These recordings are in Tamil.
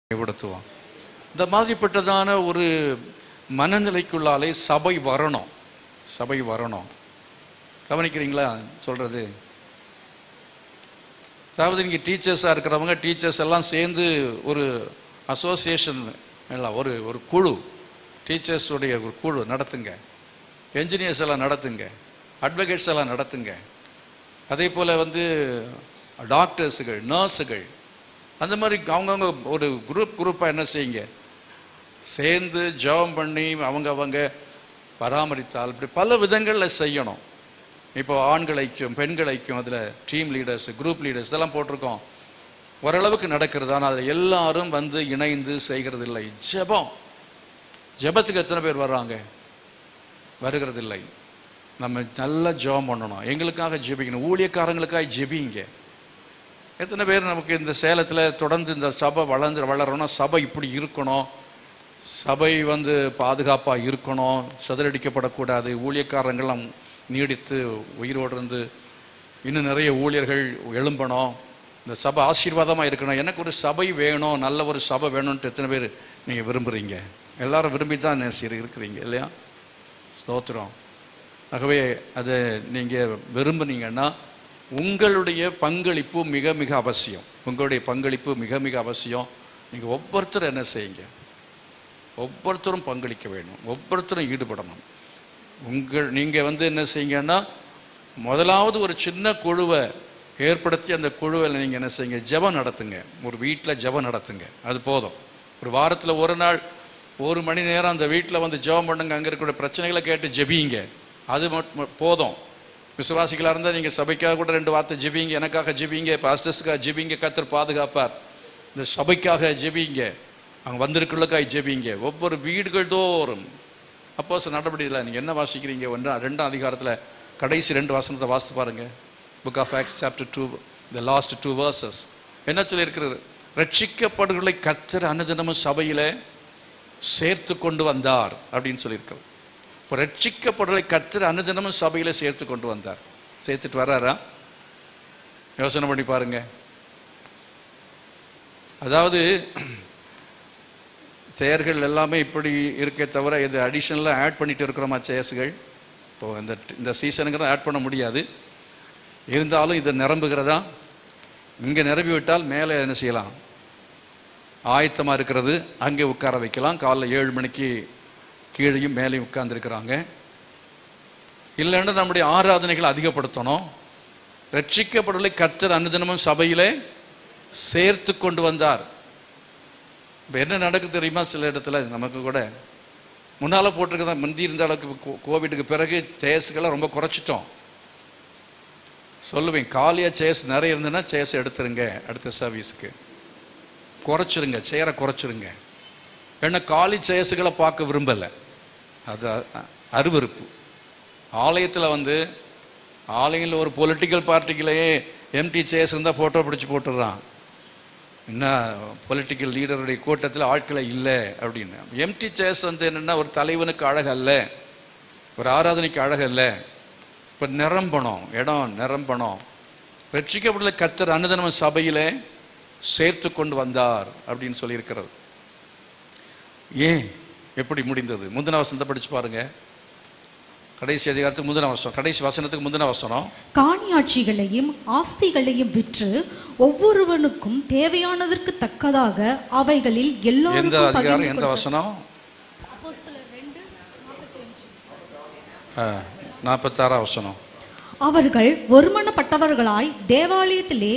படுத்துவோம். இந்த மாதிரிப்பட்டதான ஒரு மனநிலைக்குள்ளாலே சபை வரணும். சபை வரணும். கவனிக்கிறீங்களா சொல்றது? அதாவது நீங்கள் டீச்சர்ஸாக இருக்கிறவங்க டீச்சர்ஸ் எல்லாம் சேர்ந்து ஒரு அசோசியேஷன் எல்லாம் ஒரு குழு, டீச்சர்ஸுடைய ஒரு குழு நடத்துங்க. என்ஜினியர்ஸ் எல்லாம் நடத்துங்க. அட்வொகேட்ஸ் எல்லாம் நடத்துங்க. அதே போல் டாக்டர்ஸுகள், நர்ஸுகள், அந்த மாதிரி அவங்கவுங்க ஒரு குரூப்பாக என்ன செய்யுங்க, சேர்ந்து ஜெபம் பண்ணி அவங்க பராமரித்தால் இப்படி பல விதங்களில் செய்யணும். இப்போ ஆண்கள் ஐக்கியம், பெண்கள் ஐக்கியம், அதில் டீம் லீடர்ஸ், குரூப் லீடர்ஸ் இதெல்லாம் போட்டிருக்கோம். ஓரளவுக்கு நடக்கிறது. ஆனால் அதில் எல்லாரும் இணைந்து செய்கிறது இல்லை. ஜெபத்துக்கு எத்தனை பேர் வர்றாங்க? வருகிறது இல்லை. நம்ம நல்லா ஜெபம் பண்ணணும். எங்களுக்காக ஜெபிக்கணும். ஊழியக்காரங்களுக்காக ஜெபிங்க. எத்தனை பேர் நமக்கு இந்த சேலத்தில் தொடர்ந்து இந்த சபை வளரணும், சபை இப்படி இருக்கணும், சபை பாதுகாப்பாக இருக்கணும், சிதறடிக்கப்படக்கூடாது, ஊழியக்காரங்கள்லாம் நீடித்து உயிரோடு இருந்து இன்னும் நிறைய ஊழியர்கள் எழும்பணும், இந்த சபை ஆசீர்வாதமாக இருக்கணும், எனக்கு ஒரு சபை வேணும், நல்ல ஒரு சபை வேணும்ன்ட்டு எத்தனை பேர் நீங்கள் விரும்புகிறீங்க? எல்லாரும் விரும்பி தான் இருக்கிறீங்க இல்லையா? ஸ்தோத்திரம். ஆகவே அதை நீங்கள் விரும்புனீங்கன்னா உங்களுடைய பங்களிப்பு மிக மிக அவசியம். உங்களுடைய பங்களிப்பு மிக மிக அவசியம். நீங்கள் ஒவ்வொருத்தரும் என்ன செய்யுங்க? ஒவ்வொருத்தரும் பங்களிக்க வேணும். ஒவ்வொருத்தரும் ஈடுபடணும். நீங்கள் என்ன செய்யுங்கன்னா, முதலாவது ஒரு சின்ன குழுவை ஏற்படுத்தி அந்த குழுவில் நீங்கள் என்ன செய்யுங்க? ஜெபம் நடத்துங்க. ஒரு வீட்டில் ஜெபம் நடத்துங்க. அது போதும். ஒரு வாரத்தில் ஒரு நாள் 1 மணி நேரம் அந்த வீட்டில் ஜெபம் பண்ணுங்க. அங்கே இருக்கிற பிரச்சனைகளை கேட்டு ஜெபிங்க. அது போதும். விசுவாசிகளாக இருந்தால் நீங்கள் சபைக்காக கூட 2 வார்த்தை ஜெபிங்க. எனக்காக ஜெபிங்க, பாஸ்டர்ஸுக்காக ஜெபிங்க, கர்த்தர் பாதுகாப்பார். இந்த சபைக்காக ஜெபிங்க, அங்கே வந்திருக்கிறதுக்காக ஜெபிங்க. ஒவ்வொரு வீடுகள் தோறும் அப்போஸ் நடவடிக்கையில் நீங்கள் என்ன வாசிக்கிறீங்க? 2ஆம் அதிகாரத்தில் கடைசி 2 வசனத்தை வாசித்து பாருங்க. Book of Acts chapter 2, the last 2 verses என்ன சொல்லியிருக்கிறது? ரட்சிக்கப்படுகளை கர்த்தர் அனுதினமும் சபையில் சேர்த்து கொண்டு வந்தார் அப்படின்னு சொல்லியிருக்கிறது. இப்போ ரட்சிக்கப்படுகளை கர்த்தர் அனுதினமும் சபையில் சேர்த்து கொண்டு வந்தார். சேர்த்துட்டு வர்றாரா? யோசனை பண்ணி பாருங்க. அதாவது செயர்கள் எல்லாமே இப்படி இருக்கே தவிர இது அடிஷனலாக ஆட் பண்ணிட்டு இருக்கிறோமா செயர்ஸுகள்? இப்போ இந்த சீசனுக்கு தான் ஆட் பண்ண முடியாது. இருந்தாலும் இது நிரம்புகிறதா? இங்கே நிரம்பி விட்டால் மேலே என்ன செய்யலாம்? ஆயத்தமாக இருக்கிறது அங்கே உட்கார வைக்கலாம். காலைல 7 மணிக்கு கீழையும் மேலேயும் உட்கார்ந்துருக்கிறாங்க. இல்லைன்னா நம்முடைய ஆராதனைகளை அதிகப்படுத்தணும். ரட்சிக்கப்படுவதை கர்த்தர் அனுதினமும் சபையிலே சேர்த்து கொண்டு வந்தார். இப்போ என்ன நடக்கு தெரியுமா? சில இடத்துல நமக்கு கூட முன்னால் போட்டிருக்கதான், முந்தி இருந்த அளவுக்கு கோவிடுக்கு பிறகு சேர்ஸுக்கெல்லாம் ரொம்ப குறைச்சிட்டோம். சொல்லுவேன், காலியாக சேர்ஸ் நிறைய இருந்ததுன்னா சேர்ஸ் எடுத்துருங்க, அடுத்த சர்வீஸுக்கு குறைச்சிருங்க, சேரை குறைச்சிருங்க. ஏன்னா காலி சேர்ஸுகளை பார்க்க விரும்பலை. அது அருவருப்பு. ஆலயத்தில் ஆலயத்தில் ஒரு பொலிட்டிக்கல் பார்ட்டிகளையே எம்டி சேர்ஸ் இருந்தால் ஃபோட்டோ பிடிச்சி போட்டுடுறான். என்ன பொலிட்டிக்கல் லீடருடைய கூட்டத்தில் ஆட்களை இல்லை அப்படின்னு. எம்டி சேர்ஸ் என்னென்னா ஒரு தலைவனுக்கு அழகு அல்ல, ஒரு ஆராதனைக்கு அழகு அல்ல. இப்போ நிரம்பணும், இடம் நிரம்பணும். ரட்சிக்கப்பட்ட கர்த்தர் அனுதினமும் சபையிலே சேர்த்து கொண்டு வந்தார் அப்படின்னு சொல்லியிருக்கிறது. ஏன் எப்படி முடிந்தது? முந்தின வசனத்தை படிச்சு பாருங்க. கடைசி அதிகாரத்துக்கு முந்தின வசனம், கடைசி வசனத்துக்கு முந்தின வசனம். காணியாட்சிகளையும் ஆஸ்திகளையும் விற்று ஒவ்வொருவனுக்கும் தேவையானதற்கு தக்கதாக அவைகளில் எல்லாரும். எந்த அதிகாரம், எந்த வசனம்? 46ஆம் வசனம். அவர்கள் ஒருமனப்பட்டவர்களாய் தேவாலயத்திலே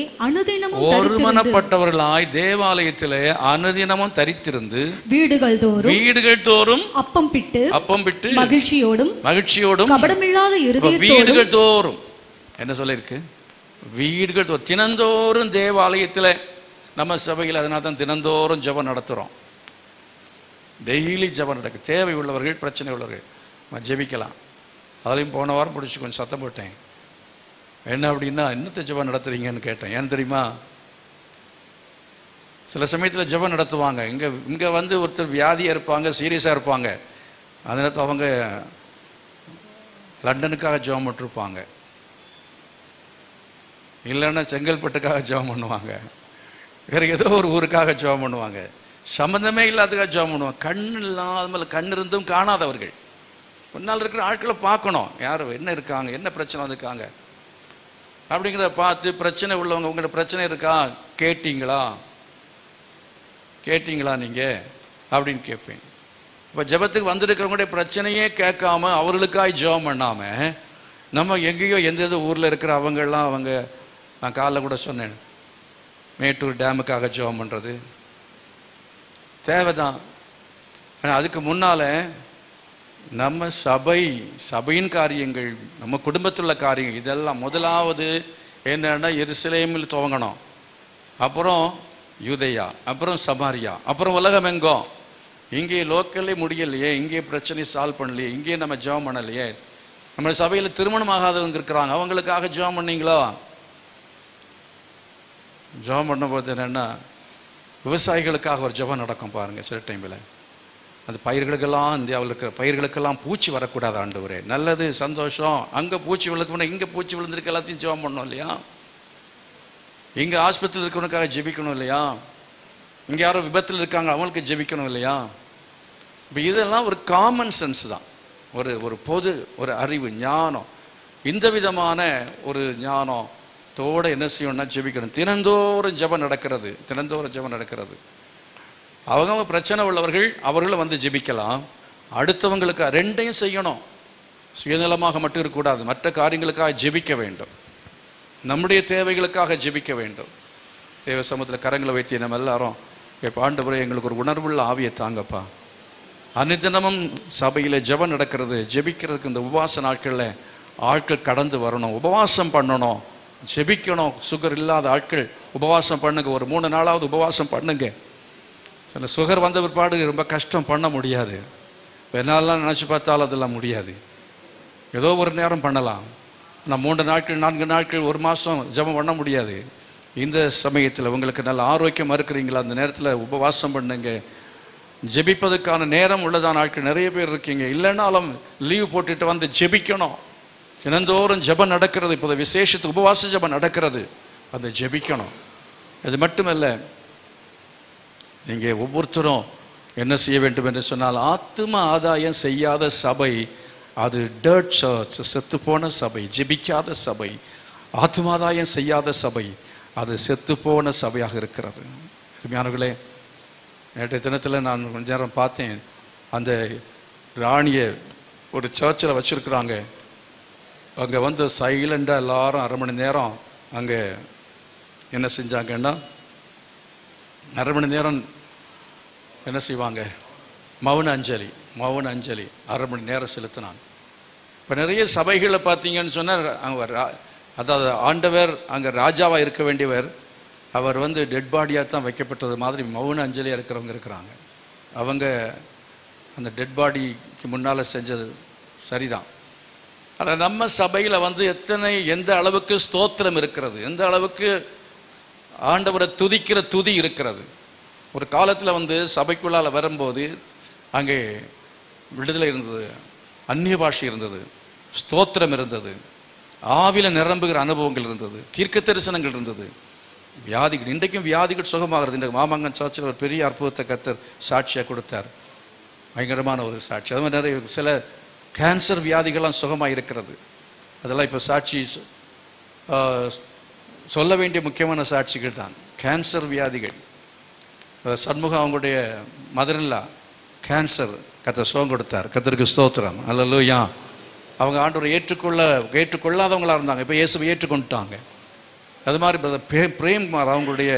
அனுதினமும் தரித்திருந்து வீடுகள் தோறும் அப்பம் பிட்டு மகிழ்ச்சியோடும் கபடமில்லாத இருதயத்தோடும். வீடுகள் தோறும் என்ன சொல்லிருக்கு? வீடுகள் தோறும், தினந்தோறும் தேவாலயத்தில் நம்ம சபையில். அதனால தான் தினந்தோறும் ஜெபம் நடத்துகிறோம். டெய்லி ஜெபம் நடக்கு. தேவை உள்ளவர்கள், பிரச்சனை உள்ளவர்கள் ஜெபிக்கலாம். அதுலேயும் போன வாரம் பிடிச்சி கொஞ்சம் சத்தம் போட்டேன். என்ன அப்படின்னா, என்னத்தை ஜெபம் நடத்துறீங்கன்னு கேட்டேன். ஏன்னு தெரியுமா? சில சமயத்தில் ஜெபம் நடத்துவாங்க. இங்கே ஒருத்தர் வியாதியாக இருப்பாங்க, சீரியஸாக இருப்பாங்க. அந்த நேரத்தில் அவங்க லண்டனுக்காக ஜெபம் பண்ணிருப்பாங்க, இல்லைன்னா செங்கல்பட்டுக்காக ஜெபம் பண்ணுவாங்க, வேறு ஏதோ ஒரு ஊருக்காக ஜெபம் பண்ணுவாங்க. சம்பந்தமே இல்லாததுக்காக ஜெபம் பண்ணுவோம். கண் இல்லாத கண் இருந்தும் காணாதவர்கள். முன்னால் இருக்கிற ஆட்களை பார்க்கணும், யார் என்ன இருக்காங்க, என்ன பிரச்சனை வந்திருக்காங்க அப்படிங்கிறத பார்த்து, பிரச்சனை உள்ளவங்க உங்களோட பிரச்சனை இருக்கா கேட்டீங்களா நீங்கள் அப்படின்னு கேட்பேன். இப்போ ஜெபத்துக்கு வந்திருக்கிறவங்களுடைய பிரச்சனையே கேட்காம அவர்களுக்காக ஜெபம் பண்ணாமல் நம்ம எங்கேயோ எந்த ஊரில் இருக்கிற அவங்கெல்லாம் நான் காலைல கூட சொன்னேன், மேட்டூர் டேமுக்காக ஜெபம் பண்ணுறது தேவைதான். ஆனால் அதுக்கு முன்னால் நம்ம சபையின் காரியங்கள், நம்ம குடும்பத்தில் உள்ள காரியங்கள், இதெல்லாம் முதலாவது என்னன்னா எருசலேமில் துவங்கணும், அப்புறம் யூதேயா, அப்புறம் சமாரியா, அப்புறம் உலகம் எங்கும். இங்கே லோக்கல்லே முடியலையே, இங்கே பிரச்சனை சால்வ் பண்ணலையே, இங்கே நம்ம ஜெபம் பண்ணலையே. நம்ம சபையில் திருமணம் ஆகாதவங்க இருக்கிறாங்க, அவங்களுக்காக ஜெபம் பண்ணீங்களா? ஜெபம் பண்ணும்போது என்னென்னா விவசாயிகளுக்காக ஒரு ஜெபம் நடக்கும் பாருங்கள். சில டைமில் அந்த பயிர்களுக்கெல்லாம், இந்தியாவில் இருக்கிற பயிர்களுக்கெல்லாம் பூச்சி வரக்கூடாது ஆண்டவரே, நல்லது சந்தோஷம். அங்கே பூச்சி விழுக்கணும், இங்கே பூச்சி விழுந்திருக்கு, எல்லாத்தையும் ஜெபம் பண்ணணும் இல்லையா? இங்கே ஆஸ்பத்திரியில் இருக்கிறவனுக்காக ஜெபிக்கணும் இல்லையா? இங்கே யாரோ விபத்தில் இருக்காங்க, அவங்களுக்கு ஜெபிக்கணும் இல்லையா? இப்போ இதெல்லாம் ஒரு காமன் சென்ஸ் தான், ஒரு பொது ஒரு அறிவு ஞானம். இந்த விதமான ஒரு ஞானத்தோடு என்ன செய்யணும்னா ஜெபிக்கணும். தினந்தோறும் ஜெபம் நடக்கிறது. அவங்க பிரச்சனை உள்ளவர்கள் அவர்களும் வந்து ஜெபிக்கலாம். அடுத்தவங்களுக்கு ரெண்டையும் செய்யணும். சுயநலமாக மட்டும் இருக்கக்கூடாது, மற்ற காரியங்களுக்காக ஜெபிக்க வேண்டும், நம்முடைய தேவைகளுக்காக ஜெபிக்க வேண்டும். தேவ சமூகத்தில் கரங்களை வைத்து நம்ம எல்லாரும் இப்போ ஆண்டவரே எங்களுக்கு ஒரு உணர்வுள்ள ஆவியை தாங்கப்பா. அனுதினமும் சபையில் ஜெபம் நடக்கிறது, ஜெபிக்கிறதுக்கு இந்த உபவாச நாட்களில் ஆட்கள் கடந்து வரணும், உபவாசம் பண்ணணும், ஜெபிக்கணும். சுகர் இல்லாத ஆட்கள் உபவாசம் பண்ணுங்க, ஒரு 3 நாளாவது உபவாசம் பண்ணுங்க. சில சுகர் வந்த பிற்பாடு ரொம்ப கஷ்டம், பண்ண முடியாது. என்னாலாம் நினச்சி பார்த்தாலும் அதெல்லாம் முடியாது. ஏதோ ஒரு நேரம் பண்ணலாம், ஆனால் 3 நாட்கள் 4 நாட்கள் 1 மாதம் ஜெபம் பண்ண முடியாது. இந்த சமயத்தில் உங்களுக்கு நல்ல ஆரோக்கியமாக இருக்கிறீங்களா, அந்த நேரத்தில் உபவாசம் பண்ணுங்க. ஜெபிப்பதற்கான நேரம் உள்ளதான ஆட்கள் நிறைய பேர் இருக்கீங்க. இல்லைன்னாலும் லீவ் போட்டுட்டு வந்து ஜெபிக்கணும். தினந்தோறும் ஜெபம் நடக்கிறது, இப்போ விசேஷத்து உபவாச ஜெபம் நடக்கிறது, அந்த ஜெபிக்கணும். அது மட்டுமல்ல, நீங்கள் ஒவ்வொருத்தரும் என்ன செய்ய வேண்டும் என்று சொன்னால், ஆத்தும ஆதாயம் செய்யாத சபை அது டர்ட் சர்ச், செத்து போன சபை, ஜெபிக்காத சபை. ஆத்துமாதாயம் செய்யாத சபை அது செத்து போன சபையாக இருக்கிறது. அருமையானவர்களே, நேற்றைய தினத்தில் நான் கொஞ்ச நேரம் பார்த்தேன், அந்த ராணியை ஒரு சர்ச்சில் வச்சுருக்குறாங்க. அங்கே வந்து சைலண்டாக எல்லாரும் 1/2 மணி நேரம் அங்கே என்ன செஞ்சாங்கன்னா, 1/2 மணி நேரம் என்ன செய்வாங்க, மௌன அஞ்சலி 1/2 மணி நேரம் செலுத்தினாங்க. இப்போ நிறைய சபைகளில் பார்த்தீங்கன்னு சொன்னால், அதாவது ஆண்டவர் அங்கே ராஜாவாக இருக்க வேண்டியவர், அவர் வந்து டெட் பாடியாக தான் வைக்கப்பட்டது மாதிரி மௌன அஞ்சலியாக இருக்கிறவங்க இருக்கிறாங்க. அவங்க அந்த டெட் பாடிக்கு முன்னால் செஞ்சது சரிதான். ஆனால் நம்ம சபையில் வந்து எந்த அளவுக்கு ஸ்தோத்திரம் இருக்கிறது, எந்த அளவுக்கு ஆண்டவரை துதிக்கிற துதி இருக்கிறது. ஒரு காலத்தில் வந்து சபைக்குள்ளால் வரும்போது அங்கே விடுதலை இருந்தது, அந்நிய பாஷை இருந்தது, ஸ்தோத்திரம் இருந்தது, ஆவில நிரம்புகிற அனுபவங்கள் இருந்தது, தீர்க்க தரிசனங்கள் இருந்தது, வியாதிகள். இன்றைக்கும் வியாதிகள் சுகமாகிறது. இன்றைக்கு மாமங்கன் சர்ச்சில் ஒரு பெரிய அற்புதத்தை கர்த்தர் சாட்சியாக கொடுத்தார், பயங்கரமான ஒரு சாட்சி. அது மாதிரி நிறைய சில கேன்சர் வியாதிகள்லாம் சுகமாக இருக்கிறது. அதெல்லாம் இப்போ சாட்சி சொல்ல வேண்டிய முக்கியமான சாட்சிகள் தான். கேன்சர் வியாதிகள், சண்முகம் அவங்களுடைய மதரில்லா கேன்சர் கர்த்தர் சுகம் கொடுத்தார். கர்த்தருக்கு ஸ்தோத்திரம், அல்லேலூயா. அவங்க ஆண்டவரை ஏற்றுக்கொள்ளாதவங்களாக இருந்தாங்க, இப்போ இயேசுவை ஏற்றுக்கொண்டுட்டாங்க. அது மாதிரி பிரேம்குமார் அவங்களுடைய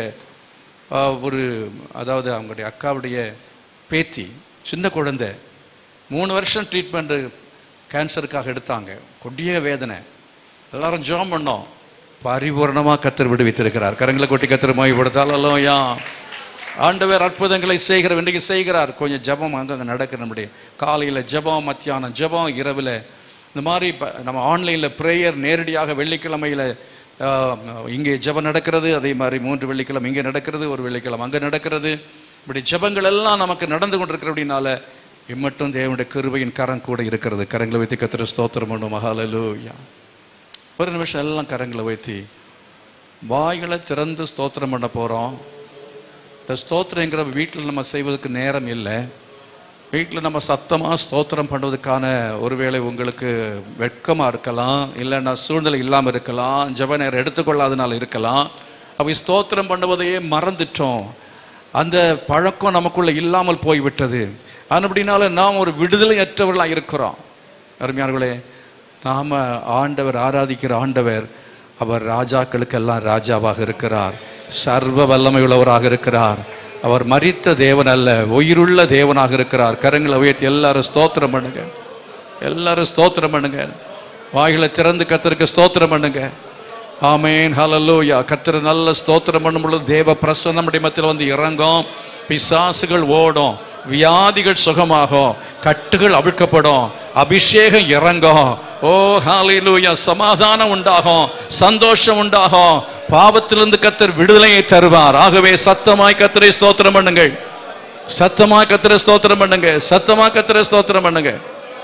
அதாவது அவங்களுடைய அக்காவுடைய பேத்தி, சின்ன குழந்தை, 3 வருஷம் ட்ரீட்மெண்ட்டு கேன்சருக்காக எடுத்தாங்க. கொடிய வேதனை. எல்லாரும் ஜெபம் பண்ணோம், பரிபூர்ணமாக கர்த்தர் விடுவித்திருக்கிறார். கரங்களை கொட்டி கர்த்தர் மகிமைப்படுத்தாலும் ஆண்டவர் அற்புதங்களை செய்கிறார், இன்றைக்கு செய்கிறார். கொஞ்சம் ஜெபம் அங்கங்கே நடக்கிற, நம்முடைய காலையில் ஜெபம், மத்தியானம் ஜெபம், இரவில் இந்த மாதிரி நம்ம ஆன்லைனில் ப்ரேயர் நேரடியாக வெள்ளிக்கிழமையில் இங்கே ஜெபம் நடக்கிறது. அதே மாதிரி 3 வெள்ளிக்கிழமை இங்கே நடக்கிறது, 1 வெள்ளிக்கிழமை அங்கே நடக்கிறது. இப்படி ஜெபங்கள் எல்லாம் நமக்கு நடந்து கொண்டிருக்கிற அப்படின்னால இம்மட்டும் தேவனுடைய கிருபையின் கரம் கூட இருக்கிறது. கரங்களை வைத்து கர்த்தரை ஸ்தோத்திரம் பண்ணுவோம். ஹல்லேலூயா. ஒரு நிமிஷம் எல்லாம் கரங்களை வைத்து வாய்களை திறந்து ஸ்தோத்திரம் பண்ண போகிறோம். இந்த ஸ்தோத்திரங்கிற வீட்டில் நம்ம செய்வதற்கு நேரம் இல்லை. வீட்டில் நம்ம சத்தமாக ஸ்தோத்திரம் பண்ணுவதற்கான ஒருவேளை உங்களுக்கு வெட்கமாக இருக்கலாம், இல்லைன்னா சூழ்நிலை இல்லாமல் இருக்கலாம், ஜெப நேரம் எடுத்துக்கொள்ளாதனால இருக்கலாம். அப்படி ஸ்தோத்திரம் பண்ணுவதையே மறந்துட்டோம். அந்த பழக்கம் நமக்குள்ளே இல்லாமல் போய்விட்டது. அப்படினால நாம் ஒரு விடுதலையற்றவர்களாக இருக்கிறோம். அருமையானவர்களே, நாம் ஆண்டவர் ஆராதிக்கிற ஆண்டவர் அவர் ராஜாக்களுக்கெல்லாம் ராஜாவாக இருக்கிறார், சர்வ வல்லமை உள்ளவராக இருக்கிறார். அவர் மரித்த தேவன் அல்ல, உயிருள்ள தேவனாக இருக்கிறார். கரங்களை உயர்த்தி எல்லாரும் ஸ்தோத்திரம் பண்ணுங்க, எல்லாரும் ஸ்தோத்திரம் பண்ணுங்க. வாய்களை திறந்து கர்த்தருக்கு ஸ்தோத்திரம் பண்ணுங்க. ஆமேன், ஹல்லேலூயா. கர்த்தர் நல்ல ஸ்தோத்திரம் பண்ணும் பொழுது தேவ பிரசன்னம் நம்முடைய மத்தியில் வந்து இறங்கும். பிசாசுகள் ஓடும், வியாதிகள் சுகமாகும், கட்டுகள் அவிழ்க்கப்படும், அபிஷேகம் இறங்கும். ஓ ஹல்லேலூயா. சமாதானம் உண்டாகும், சந்தோஷம் உண்டாகும், பாவத்திலிருந்து கர்த்தர் விடுதலையை தருவார். ஆகவே சத்தமாய் கர்த்தரை ஸ்தோத்திரம் பண்ணுங்கள், சத்தமாய் கர்த்தரை ஸ்தோத்திரம் பண்ணுங்க, சத்தமாய் கர்த்தரை ஸ்தோத்திரம் பண்ணுங்க.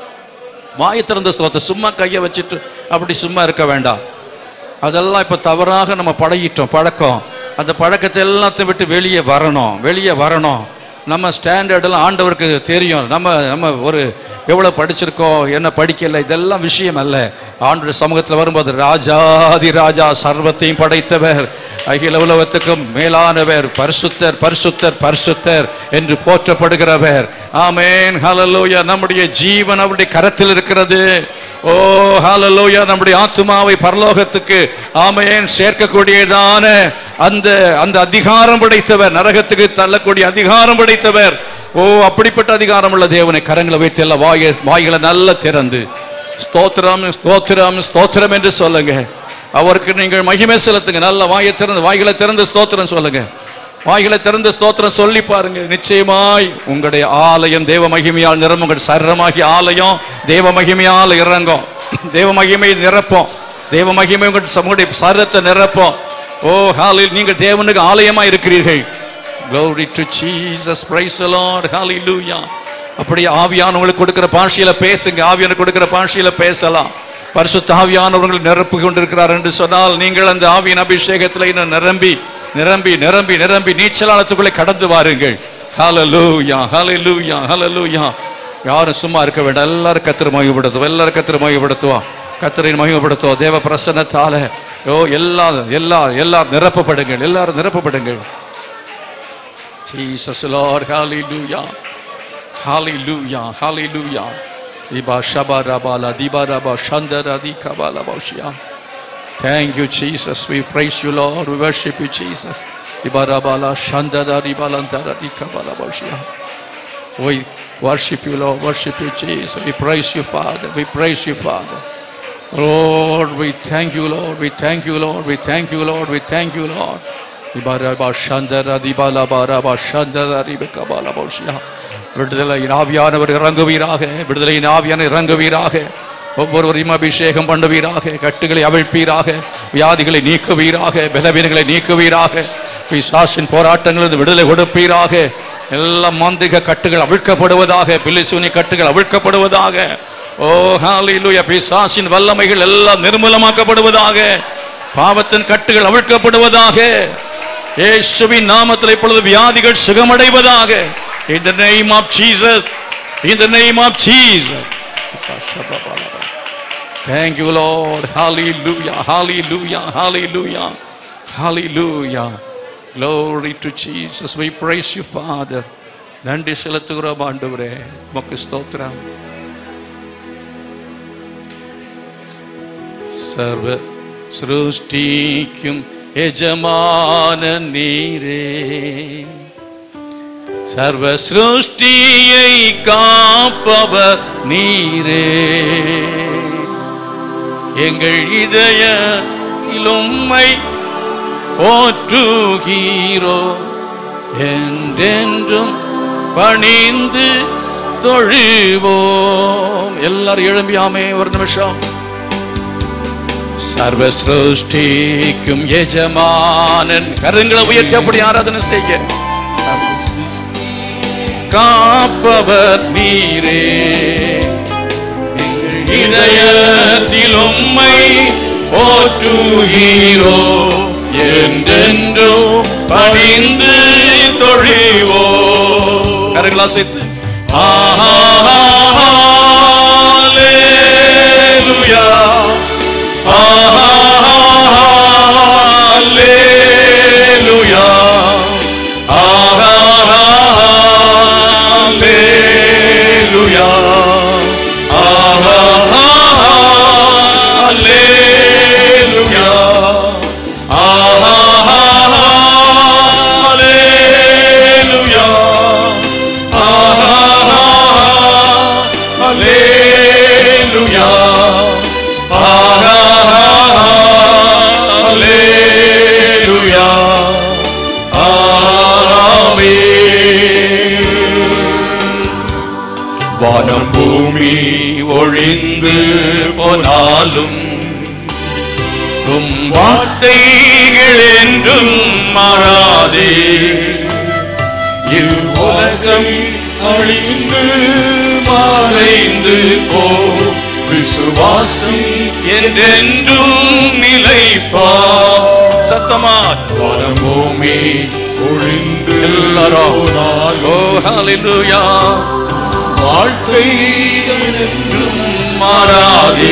வாயை திறந்த ஸ்தோத்திரம். சும்மா கையை வச்சுட்டு அப்படி சும்மா இருக்க வேண்டாம். அதெல்லாம் இப்போ தவறாக நம்ம பழகிட்டோம், பழக்கம். அந்த பழக்கத்தை எல்லாத்தையும் விட்டு வெளியே வரணும், வெளியே வரணும். நம்ம ஸ்டாண்டர்டெல்லாம் ஆண்டவருக்கு தெரியும். நம்ம ஒரு எவ்வளோ படிச்சிருக்கோம், என்ன படிக்கலை, இதெல்லாம் விஷயம் அல்ல. ஆண்டோட சமூகத்தில் வரும்போது ராஜாதி ராஜா, சர்வத்தையும் படைத்தவர், அகில உலகத்துக்கும் மேலானவர், பரிசுத்தர் பரிசுத்தர் பரிசுத்தர் என்று போற்றப்படுகிறவர். ஆமேன், ஹல்லேலூயா. நம்முடைய ஜீவன் அவருடைய கரத்தில் இருக்கிறது. ஓ ஹல்லேலூயா. நம்முடைய ஆத்துமாவை பரலோகத்துக்கு ஆமேன் சேர்க்கக்கூடியதான அந்த அதிகாரம் படைத்தவர், நரகத்துக்கு தள்ளக்கூடிய அதிகாரம் படைத்தவர். ஓ அப்படிப்பட்ட அதிகாரம் உள்ள தேவனை கரங்களை வைத்து எல்லாம் வாய்களை நல்லா திறந்து ஸ்தோத்திரம் ஸ்தோத்திரம் ஸ்தோத்திரம் என்று சொல்லுங்க. அவருக்கு நீங்கள் மகிமை செலுத்துங்க. நல்ல வாய்களை திறந்து ஸ்தோத்திரம் சொல்லுங்க. வாய்களை திறந்து ஸ்தோத்திரம் சொல்லி பாருங்க. நிச்சயமாய் உங்களுடைய ஆலயம் தேவ மகிமையால் நிரம்பும். உங்கள் சரமாகிய ஆலயம் தேவ மகிமையால் இறங்கும், தேவ மகிமை நிரப்போம், தேவ மகிமை உங்களுடைய சரத்தை நிரப்போம். ஓ ஹல்லேலூயா. நீங்கள் தேவனுக்கு ஆலயமா இருக்கிறீர்கள். Glory to Jesus, praise the Lord, hallelujah. அப்படியே ஆவியானவங்களுக்கு கொடுக்கிற பாஷையில பேசுங்க. ஆவியானவருக்கு கொடுக்கிற பாஷையில பேசலாம். பரிசுத்த ஆவியானவர்கள் நிரப்பி கொண்டிருக்கிறார் என்று சொன்னால் நீங்கள் அந்த ஆவியின் அபிஷேகத்தில் இன்னும் நிரம்பி நிரம்பி நிரம்பி நிரம்பி நீச்சலானத்துக்குள்ளே கடந்து வாருங்கள். ஹல்லேலூயா, ஹல்லேலூயா, ஹல்லேலூயா. யாரும் சும்மா இருக்க வேண்டாம். எல்லாரும் கர்த்தரை மகிமைப்படுத்துவோம், எல்லாரும் கர்த்தரை மகிமைப்படுத்துவோம், கர்த்தரை மகிமைப்படுத்துவோம். தேவ பிரசன்னத்தால எல்லாரும் நிரப்பப்படுங்கள், எல்லாரும் நிரப்பப்படுங்கள். Jesus Lord, hallelujah, hallelujah, hallelujah. Iba shabarabala dibaraba shandara dikabala baushia. Thank you Jesus, we praise you Lord, we worship you Jesus. Ibarabala shandara dibalantara dikabala baushia. We worship you Lord, worship you Jesus. We praise you Father, we praise you Father. Lord, we thank you Lord, we thank you Lord, we thank you Lord, we thank you Lord. விடுதலையின் ஆவியானவர் இறங்குவீராக, விடுதலையின் ஆவியானவர் இறங்குவீராக. ஒவ்வொருவரையும் அபிஷேகம் பண்ணுவீராக, கட்டுகளை அவிழ்ப்பீராக, வியாதிகளை நீக்குவீராக, பலவீனங்களை நீக்குவீராக, பிசாசின் போராட்டங்களிலிருந்து விடுதலை கொடுப்பீராக. எல்லா மாந்திக கட்டுகள் அவிழ்க்கப்படுவதாக, பில்லிசூனி கட்டுகள் அவிழ்க்கப்படுவதாக. ஓ ஹல்லேலூயா. பிசாசின் வல்லமைகள் எல்லாம் நிர்மூலமாக்கப்படுவதாக, பாவத்தின் கட்டுகள் அவிழ்க்கப்படுவதாக. இயேசுவின் நாமத்தில் இப்பொழுது வியாதிகள் சுகமடைவதாக. In the name of Jesus, in the name of Jesus. Thank you Lord, hallelujah, hallelujah, hallelujah, hallelujah. Glory to Jesus, we praise you Father. நன்றி செலுத்துகிறோம் ஆண்டவரே, உமக்கு ஸ்தோத்திரம். சர்வ சிருஷ்டிக்கும் எஜமான நீரே, சர்வ சிருஷ்டியை காப்பவர் நீரே, எங்கள் இதயத்தில் உம்மை போற்றுகிறோ, என்றென்றும் பணிந்து தொழுவோம். எல்லாரும் எழும்பியாமே ஒரு நிமிஷம். சர்வ சிருஷ்டிக்கும் எஜமானன், கரங்களை உயர்த்தி அப்படி ஆராதனை செய்ய. காப்பவர் நீரே, இதயத்தில் உம்மை போற்றுகிறோ, என்றென்றோ பணிந்து தொழிவோ. கரங்களா சேர்த்து ஹல்லேலூயா ஹல்லேலூயா ஹல்லேலூயா ஹல்லேலூயா ஹல்லேலூயா ஹல்லேலூயா ஹல்லேலூயா ஆமென். வானம் பூமி ஒழிந்து போனாலும் உம் வார்த்தைகள் என்றும் மாறாதே. இவ்வுலகம் அழிந்து மறைந்து போ, விசுவாசி என்றென்றும் நிலைப்பார். சத்தமா வானம் பூமி ஒழிந்து எல்லாரும் ஓ ஹல்லேலூயா வாழ்க்கை என்றும் மாறாதே.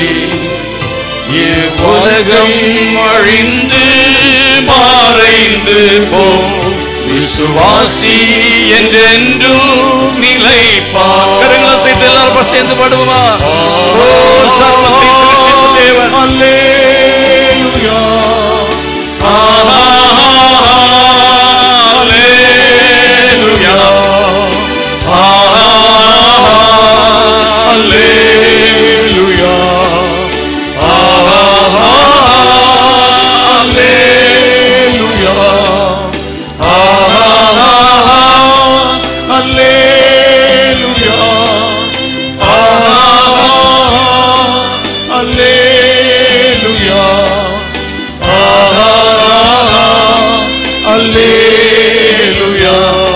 இவ்வுலகம் அழிந்து மறைந்து போ, விசுவாசி என்றென்றும் நிலைப்பார். கரங்களை சேர்த்து எல்லாரும் சேர்ந்து பாடுவோமா? ஓ சர்வத்தை சிருஷ்டித்த தேவன் ஹல்லேலூயா ஹல்லேலூயா ஹல்லேலூயா ஹல்லேலூயா ஹல்லேலூயா ஹல்லேலூயா ஹல்லேலூயா.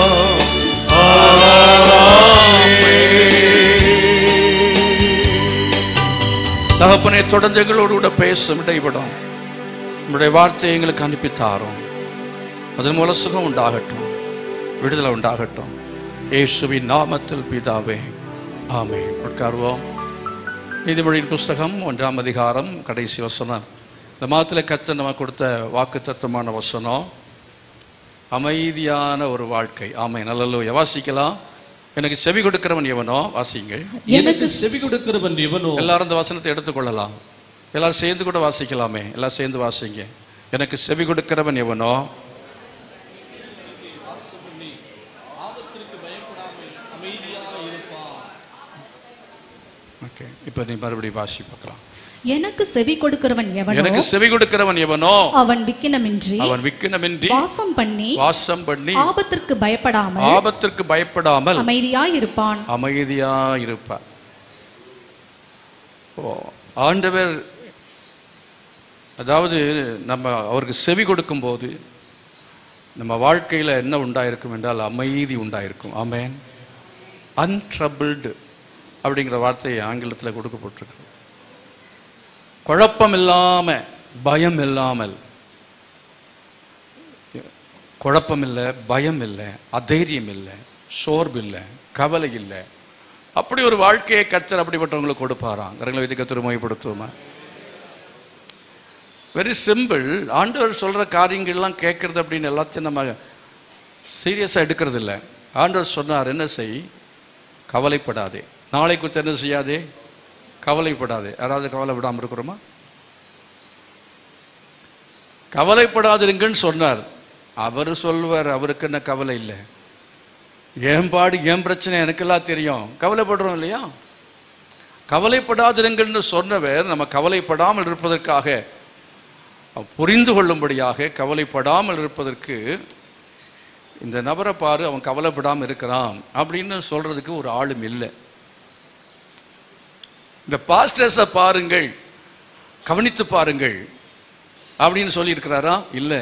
தகப்பனே, தொடர்ந்து எங்களோடு கூட பேசும் இடைவிடும் உங்களுடைய வார்த்தையை எங்களுக்கு அனுப்பித்தாரும். அதன் மூலம் சுகம் உண்டாகட்டும், விடுதலை உண்டாகட்டும். இயேசுவின் நாமத்தில் பிதாவே, ஆமென். உட்காருவோம். நீதிமொழியின் புஸ்தகம் 1ஆம் அதிகாரம் கடைசி வசனம். இந்த மாதத்தில் கர்த்தர் நமக்கு கொடுத்த வாக்குத்தத்தமான வசனம், அமைதியான ஒரு வாழ்க்கை. ஆமென். அல்லேலூயா. வாசிக்கலாம். எனக்கு செவி கொடுக்கிறவன் எவனோ, வாசிங்கள். எனக்கு செவி கொடுக்கிறவன் எவனோ. எல்லாரும் இந்த வசனத்தை எடுத்துக்கொள்ளலாம். எல்லாரும் சேர்ந்து கூட வாசிக்கலாமே. எல்லாம் சேர்ந்து வாசிங்க. எனக்கு செவி கொடுக்கிறவன் எவனோ. ஓகே, இப்போ நீ மறுபடியும் வாசி பார்க்கலாம். எனக்கு செவி கொடுக்கிறவன் எவனோ, எனக்கு செவி கொடுக்கிறவன் எவனோ, அவன் விக்கினமின்றி வாசம் பண்ணி ஆபத்திற்கு பயப்படாமல் அமைதியாயிருப்பான். அமைதியாயிருப்பான். ஆண்டவர், அதாவது நம்ம அவருக்கு செவி கொடுக்கும் போது நம்ம வாழ்க்கையில் என்ன உண்டாயிருக்கும் என்றால் அமைதி உண்டாயிருக்கும். ஆமென். அன்ட்ரபிள்டு அப்படிங்கிற வார்த்தையை ஆங்கிலத்தில் கொடுக்கப்பட்டிருக்கு. குழப்பம் இல்லாமல், பயம் இல்லாமல், குழப்பம் இல்லை, பயம் இல்லை, அதைரியம் இல்லை, சோர்வு இல்லை, கவலை இல்லை. அப்படி ஒரு வாழ்க்கையை கர்த்தர் அப்படிப்பட்டவங்களுக்கு கொடுப்பாராம். கரங்களை வைத்து கர்த்தரை மகிமைப்படுத்துவோமா? Very simple. ஆண்டவர் சொல்கிற காரியங்கள்லாம் கேட்கறது அப்படின்னு எல்லாத்தையும் நம்ம சீரியஸாக எடுக்கிறது இல்லை. ஆண்டவர் சொன்னார், என்ன செய், கவலைப்படாதே. நாளை குறித்து என்ன செய்யாதே, கவலைப்படாதே. யாராவது கவலை விடாமல் இருக்கிறோமா? கவலைப்படாதிருங்கன்னு சொன்னார். அவர் சொல்வார், அவருக்கு என்ன கவலை இல்லை. என் பாடு, என் பிரச்சனை எனக்கெல்லாம் தெரியும். கவலைப்படுறோம் இல்லையா? கவலைப்படாதிருங்கன்னு சொன்னவர் நம்ம கவலைப்படாமல் இருப்பதற்காக, புரிந்து கொள்ளும்படியாக கவலைப்படாமல் இருப்பதற்கு, இந்த நபரை பாரு, அவன் கவலைப்படாமல் இருக்கிறான் அப்படின்னு சொல்றதுக்கு ஒரு ஆளும் இல்லை. இந்த பாஸ்டர்ஸை பாருங்கள், கவனித்து பாருங்கள் அப்படின்னு சொல்லி இருக்கிறாரா? இல்லை.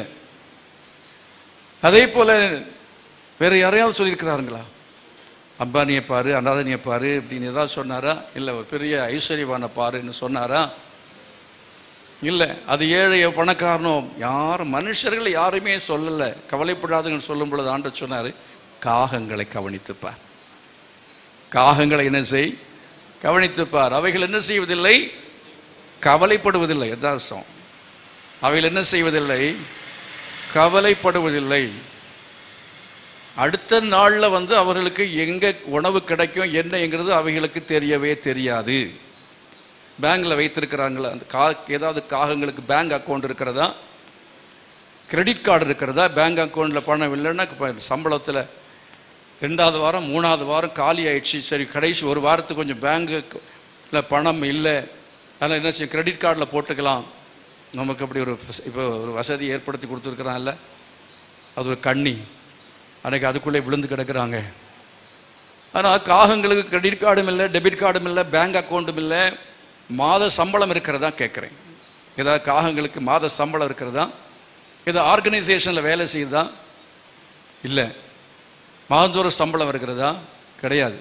அதே போல வேற யாரையாவது சொல்லியிருக்கிறாருங்களா? அம்பானியை பாரு, அனாதனியை பாரு அப்படின்னு ஏதாவது சொன்னாரா? இல்லை. ஒரு பெரிய ஐஸ்வர்யவான பாருன்னு சொன்னாரா? இல்லை. அது ஏழையோ பணக்காரனோ யாரும் மனுஷர்கள் யாருமே சொல்லலை. கவலைப்படாதுன்னு சொல்லும் பொழுது ஆண்டவர் சொன்னார், காகங்களை கவனித்துப்பார். காகங்களை என்ன செய்? கவனித்துப்பார். அவைகள் என்ன செய்வதில்லை? கவலைப்படுவதில்லை. யதார்த்தம். அவைகள் என்ன செய்வதில்லை? கவலைப்படுவதில்லை. அடுத்த நாளில் அவர்களுக்கு எங்கே உணவு கிடைக்கும் என்னங்கிறது அவைகளுக்கு தெரியவே தெரியாது. பேங்கில் வைத்திருக்கிறாங்களா அந்த ஏதாவது காகங்களுக்கு பேங்க் அக்கௌண்ட் இருக்கிறதா, கிரெடிட் கார்டு இருக்கிறதா? பேங்க் அக்கௌண்ட்டில் பணம் இல்லைன்னா சம்பளத்தில் 2வது வாரம் 3வது வாரம் காலி ஆயிடுச்சு, சரி கடைசி ஒரு வாரத்துக்கு கொஞ்சம் பேங்க்கில் பணம் இல்லை, அதனால் என்ன செய்யும், கிரெடிட் கார்டில் போட்டுக்கலாம். நமக்கு அப்படி இப்போ ஒரு வசதி ஏற்படுத்தி கொடுத்துருக்குறான்ல, அது ஒரு கண்ணி. அன்றைக்கி அதுக்குள்ளே விழுந்து கிடக்கிறாங்க. ஆனால் காகங்களுக்கு கிரெடிட் கார்டும் இல்லை, டெபிட் கார்டும் இல்லை, பேங்க் அக்கௌண்ட்டும் இல்லை. மாத சம்பளம் இருக்கிறதா கேட்குறேன். ஏதாவது காகங்களுக்கு மாத சம்பளம் இருக்கிறதா? ஏதாவது ஆர்கனைசேஷனில் வேலை செய்யுதா? இல்லை. மாதந்தோறும் சம்பளம் இருக்கிறதா? கிடையாது.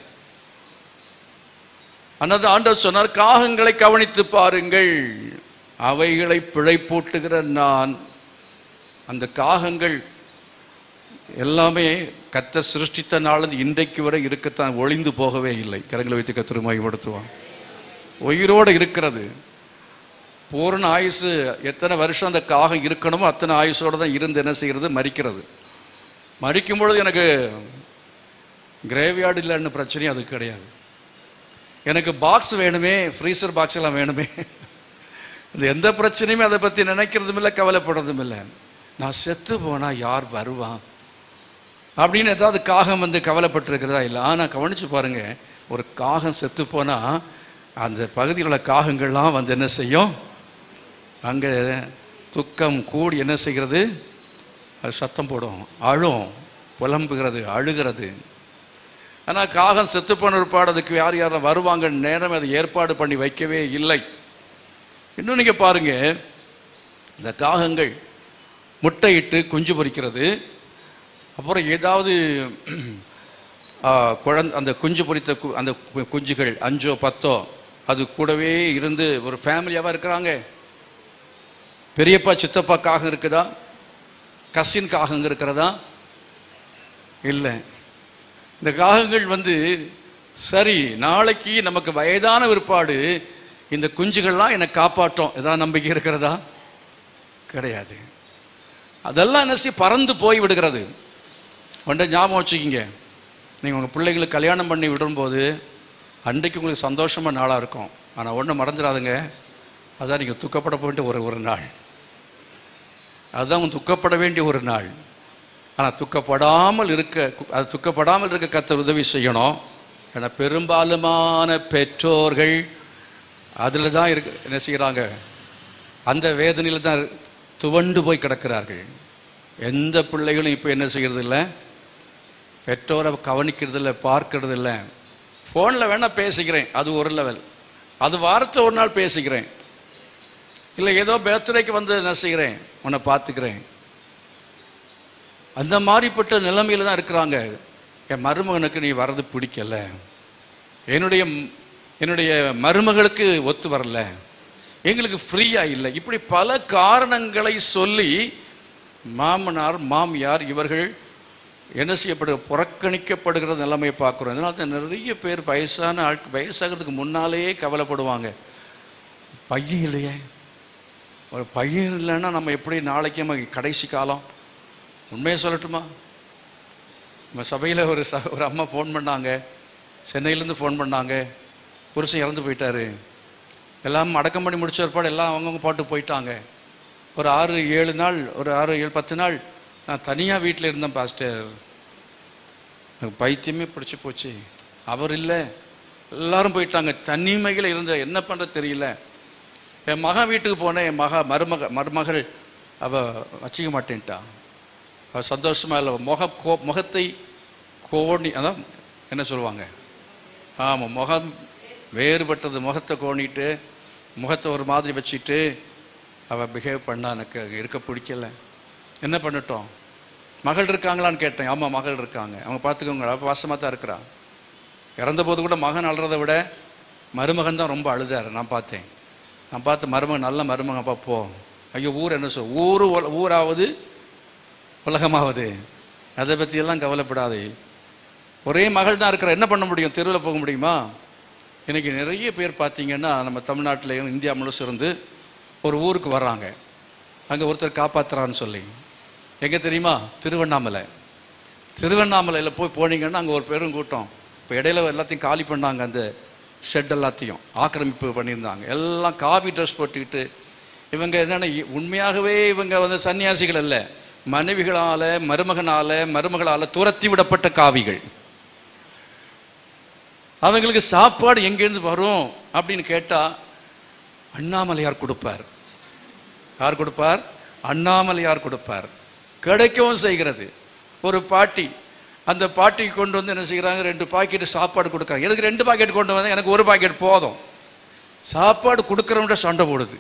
ஆனால் ஆண்டவர் சொன்னார், காகங்களை கவனித்து பாருங்கள், அவைகளை பிழைப்பூட்டுகிற நான். அந்த காகங்கள் எல்லாமே கர்த்தர் சிருஷ்டித்த நாள் இன்றைக்கு வரை இருக்கத்தான், ஒளிந்து போகவே இல்லை. கரங்களை வைத்து கர்த்தரை மகிமைப்படுத்துவான். உயிரோடு இருக்கிறது. பூரண ஆயுசு எத்தனை வருஷம் அந்த காகம் இருக்கணுமோ அத்தனை ஆயுசோடு தான் இருந்து என்ன செய்கிறது? மரிக்கிறது. மரிக்கும் பொழுது எனக்கு கிரேவியார்டு இல்லைன்னு பிரச்சனையும் அது கிடையாது. எனக்கு பாக்ஸ் வேணுமே, ஃப்ரீசர் பாக்ஸ் எல்லாம் வேணுமே, அது எந்த பிரச்சனையுமே அதை பற்றி நினைக்கிறதும் இல்லை, கவலைப்படுறதும் இல்லை. நான் செத்து போனால் யார் வருவான் அப்படின்னு ஏதாவது காகம் கவலைப்பட்டிருக்கிறதா? இல்லை. ஆனால் கவனித்து பாருங்க, ஒரு காகம் செத்து போனால் அந்த பகுதியில் உள்ள காகங்கள்லாம் என்ன செய்யும்? அங்கே துக்கம் கூடி என்ன செய்கிறது? அது சத்தம் போடும், அழும், புலம்புகிறது, அழுகிறது. ஆனால் காகம் செத்து போன ஒருபாடு அதுக்கு யார் யாரும் வருவாங்க நேரம் அதை ஏற்பாடு பண்ணி வைக்கவே இல்லை. இன்னும் நீங்கள் பாருங்க, இந்த காகங்கள் முட்டையிட்டு குஞ்சு பொரிக்கிறது. அப்புறம் ஏதாவது அந்த குஞ்சு பொரித்த அந்த குஞ்சுகள் 5ஓ 10ஓ அது கூடவே இருந்து ஒரு ஃபேமிலியாவாக இருக்கிறாங்க. பெரியப்பா சித்தப்பா காகம் இருக்குதா? கசின் காகங்க இருக்கிறதா? இல்லை. இந்த காகங்கள் சரி நாளைக்கு நமக்கு வயதான விற்பாடு இந்த குஞ்சுகள்லாம் என்னை காப்பாற்றும் ஏதாவது நம்பிக்கை இருக்கிறதா? கிடையாது. அதெல்லாம் என்ன பறந்து போய் விடுகிறது. ஒன்றை ஞாபகம் வச்சுக்கிங்க, நீங்கள் உங்கள் பிள்ளைகளுக்கு கல்யாணம் பண்ணி விடும்போது அன்றைக்கு உங்களுக்கு சந்தோஷமாக நாளாக இருக்கும். ஆனால் ஒன்றும் மறந்துடாதுங்க, அதான் நீங்கள் துக்கப்பட வேண்டிய ஒரு நாள், அதுதான் துக்கப்பட வேண்டிய ஒரு நாள். ஆனால் துக்கப்படாமல் இருக்க கர்த்தர் உதவி செய்யணும். ஏன்னா பெரும்பாலுமான பெற்றோர்கள் அதில் தான் என்ன செய்கிறாங்க? அந்த வேதனையில் தான் துவண்டு போய் கிடக்கிறார்கள். எந்த பிள்ளைகளும் இப்போ என்ன செய்கிறது இல்லை? பெற்றோரை கவனிக்கிறது இல்லை, பார்க்கறது இல்லை. ஃபோனில் வேணால் பேசிக்கிறேன், அது ஒரு லெவல், அது வாரத்தை ஒரு நாள் பேசிக்கிறேன். இல்லை ஏதோ பர்த்டேக்கு என்ன செய்கிறேன், உன்னை பார்த்துக்கிறேன். அந்த மாதிரிப்பட்ட நிலைமையில் தான் இருக்கிறாங்க. என் மருமகனுக்கு நீ வர்றது பிடிக்கல, என்னுடைய மருமகளுக்கு ஒத்து வரல, எங்களுக்கு ஃப்ரீயாக இல்லை, இப்படி பல காரணங்களை சொல்லி மாமனார் மாமியார் இவர்கள் என்ன புறக்கணிக்கப்படுகிற நிலைமையை பார்க்குறோம். அதனால தான் நிறைய பேர் வயசான வயசாகிறதுக்கு முன்னாலேயே கவலைப்படுவாங்க. பையன் இல்லையே, ஒரு பையன் இல்லைன்னா நம்ம எப்படி நாளைக்கு நம்ம கடைசி காலம். உண்மையை சொல்லட்டுமா, நம்ம சபையில் ஒரு அம்மா ஃபோன் பண்ணாங்க, சென்னையிலேருந்து ஃபோன் பண்ணாங்க, புருஷன் இறந்து போயிட்டாரு, எல்லாம் அடக்கம் பண்ணி முடிச்ச ஒருபாடு எல்லாம் அவங்கவுங்க பாட்டு போயிட்டாங்க. ஒரு 6-7 நாள், ஒரு 6-7-10 நாள் நான் தனியாக வீட்டில் இருந்தேன் பாஸ்டர், எனக்கு பைத்தியமே பிடிச்சி போச்சு, அவர் இல்லை, எல்லாரும் போயிட்டாங்க, தனிமையில் இருந்த என்ன பண்ணுறது தெரியல. என் மகன் வீட்டுக்கு போனேன், என் மருமகள் அவள் வச்சிக்க மாட்டேன்ட்டா, அவள் சந்தோஷமாக இல்லை, முகத்தை கோணி, அதான் என்ன சொல்லுவாங்க, ஆமாம் முகம் வேறுபட்டது, முகத்தை கோணிட்டு முகத்தை ஒரு மாதிரி வச்சுட்டு அவள் பிஹேவ் பண்ணா, எனக்கு இருக்க பிடிக்கல. என்ன பண்ணட்டும்? மகள் இருக்காங்களான்னு கேட்டேன். ஆமாம் மகள் இருக்காங்க, அவங்க பார்த்துக்கோங்க, அவள் வாசமாக தான் இருக்கிறான். இறந்தபோது கூட மகன் அழுறதை விட மருமகன் தான் ரொம்ப அழுதார், நான் பார்த்தேன். நான் பார்த்து மருமகன் நல்ல மருமகன் அப்பா போ. ஐயோ ஊர் என்ன சொல், ஊராவது உலகமாவது அதை பற்றியெல்லாம் கவலைப்படாதே. ஒரே மகள் தான் இருக்கிற, என்ன பண்ண முடியும், தெருவில் போக முடியுமா? இன்றைக்கி நிறைய பேர் பார்த்தீங்கன்னா நம்ம தமிழ்நாட்டிலையும் இந்தியா முழுசும் இருந்து ஒரு ஊருக்கு வர்றாங்க. அங்கே ஒருத்தர் காப்பாற்றுறான்னு சொல்லி. எங்கே தெரியுமா? திருவண்ணாமலையில் போய் போனீங்கன்னா அங்கே ஒரு பெருங்கூட்டம். இப்போ இடையில எல்லாத்தையும் காலி பண்ணாங்க, அந்த ஷெட் எல்லாத்தையும் ஆக்கிரமிப்பு பண்ணியிருந்தாங்க. எல்லாம் காவி ட்ரெஸ் போட்டுக்கிட்டு இவங்க என்னென்ன உண்மையாகவே இவங்க வந்து சன்னியாசிகள் அல்ல, மனைவிகளால் மருமகளால் துரத்தி விடப்பட்ட காவிகள். அவங்களுக்கு சாப்பாடு எங்கேருந்து வரும் அப்படின்னு கேட்டால் அண்ணாமலையார் கொடுப்பார். யார் கொடுப்பார்? அண்ணாமலையார் கொடுப்பார். கிடைக்கவும் செய்கிறது. ஒரு பாட்டி, அந்த பாட்டிக்கு கொண்டு வந்து என்ன செய்கிறாங்க, 2 பாக்கெட்டு சாப்பாடு கொடுக்குறாங்க. எனக்கு 2 பாக்கெட் கொண்டு வந்தேன், எனக்கு 1 பாக்கெட் போதும். சாப்பாடு கொடுக்குறவங்க சண்டை போடுது.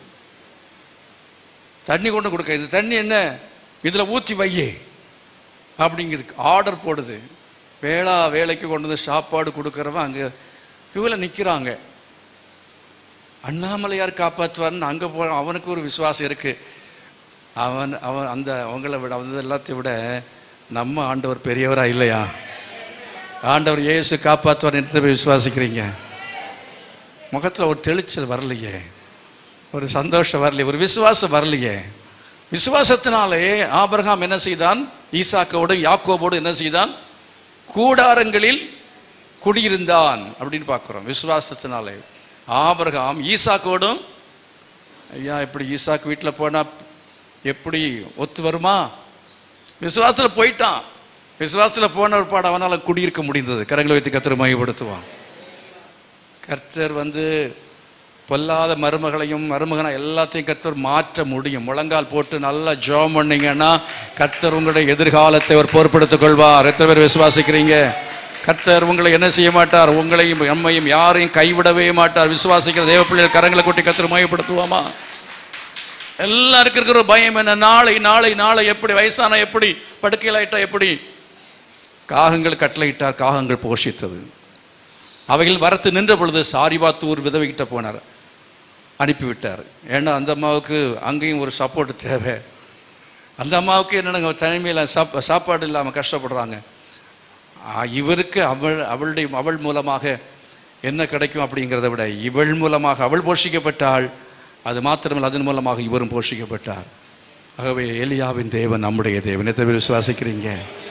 தண்ணி கொண்டு கொடுக்க, இது தண்ணி என்ன, இதில் ஊற்றி வையே அப்படிங்கிறதுக்கு ஆர்டர் போடுது. வேலைக்கு கொண்டு வந்து சாப்பாடு கொடுக்குறவன் அங்கே கியூவில் நிற்கிறாங்க. அண்ணாமலையார் காப்பாற்றுவார்னு அங்கே போ, அவனுக்கு ஒரு விசுவாசம் இருக்குது. அவன் அவங்கள விட, எல்லாத்தையும் விட நம்ம ஆண்டவர் பெரியவரா இல்லையா? ஆண்டவர் இயேசு காப்பாற்றுவார் என்று விசுவாசிக்கிறீங்க? முகத்தில் ஒரு தெளிச்சல் வரலையே, ஒரு சந்தோஷம் வரலையே, ஒரு விசுவாசம் வரலையே. விசுவாசத்தினாலே ஆபிரகாம் என்ன செய்தான்? ஈசாக்கோடு யாக்கோபோடு என்ன செய்தான்? கூடாரங்களில் குடியிருந்தான் அப்படின்னு பார்க்குறோம். விசுவாசத்தினாலே ஆபிரகாம் ஈசாக்கோடும், ஐயா இப்படி ஈசாக்கு வீட்டில் போனால் எப்படி ஒத்து வருமா? விசுவாசத்தில் போயிட்டான். விசுவாசத்தில் போன ஒரு பாடம் அவனால் குடியிருக்க முடிந்தது. கரங்களை வைத்து கர்த்தரை மகிமைப்படுத்துவான். கர்த்தர் வந்து பொல்லாத மருமகனை எல்லாத்தையும் கர்த்தர் மாற்ற முடியும். முழங்கால் போட்டு நல்லா ஜெபம் பண்ணீங்கன்னா கர்த்தர் உங்களுடைய எதிர்காலத்தை அவர் பொறுப்படுத்திக் கொள்வார். எத்தனை பேர் விசுவாசிக்கிறீங்க? கர்த்தர் உங்களை என்ன செய்ய மாட்டார்? உங்களையும் நம்மையும் யாரையும் கைவிடவே மாட்டார். விசுவாசிக்கிற தேவ பிள்ளைகள் கரங்களை கொட்டி கர்த்தர் மகிமைப்படுத்துவோமா? எல்லாருக்கும் இருக்கிற ஒரு பயம் என்ன? நாளை எப்படி, வயசான எப்படி, படுக்கையில் ஆயிட்டா எப்படி? காகங்கள் கட்டளையிட்டார், காகங்கள் போஷித்தது. அவைகள் வரத்து நின்ற பொழுது சாரிபாத்தூர் விதவைகிட்ட போனார், அனுப்பிவிட்டார். ஏன்னா அந்த அம்மாவுக்கு அங்கேயும் ஒரு சப்போர்ட் தேவை. அந்த அம்மாவுக்கு என்னென்ன தனிமையில் சாப்பாடு இல்லாமல் கஷ்டப்படுறாங்க. இவருக்கு அவள் மூலமாக என்ன கிடைக்கும் அப்படிங்கிறத விட இவள் மூலமாக அவள் போஷிக்கப்பட்டாள். அது மாத்திரமல்ல, அதன் மூலமாக இவரும் போஷிக்கப்பட்டார். ஆகவே எலியாவின் தேவன் நம்முடைய தேவன். எத்தனை விசுவாசிக்கிறீங்க?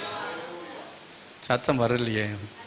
சத்தம் வரலையே.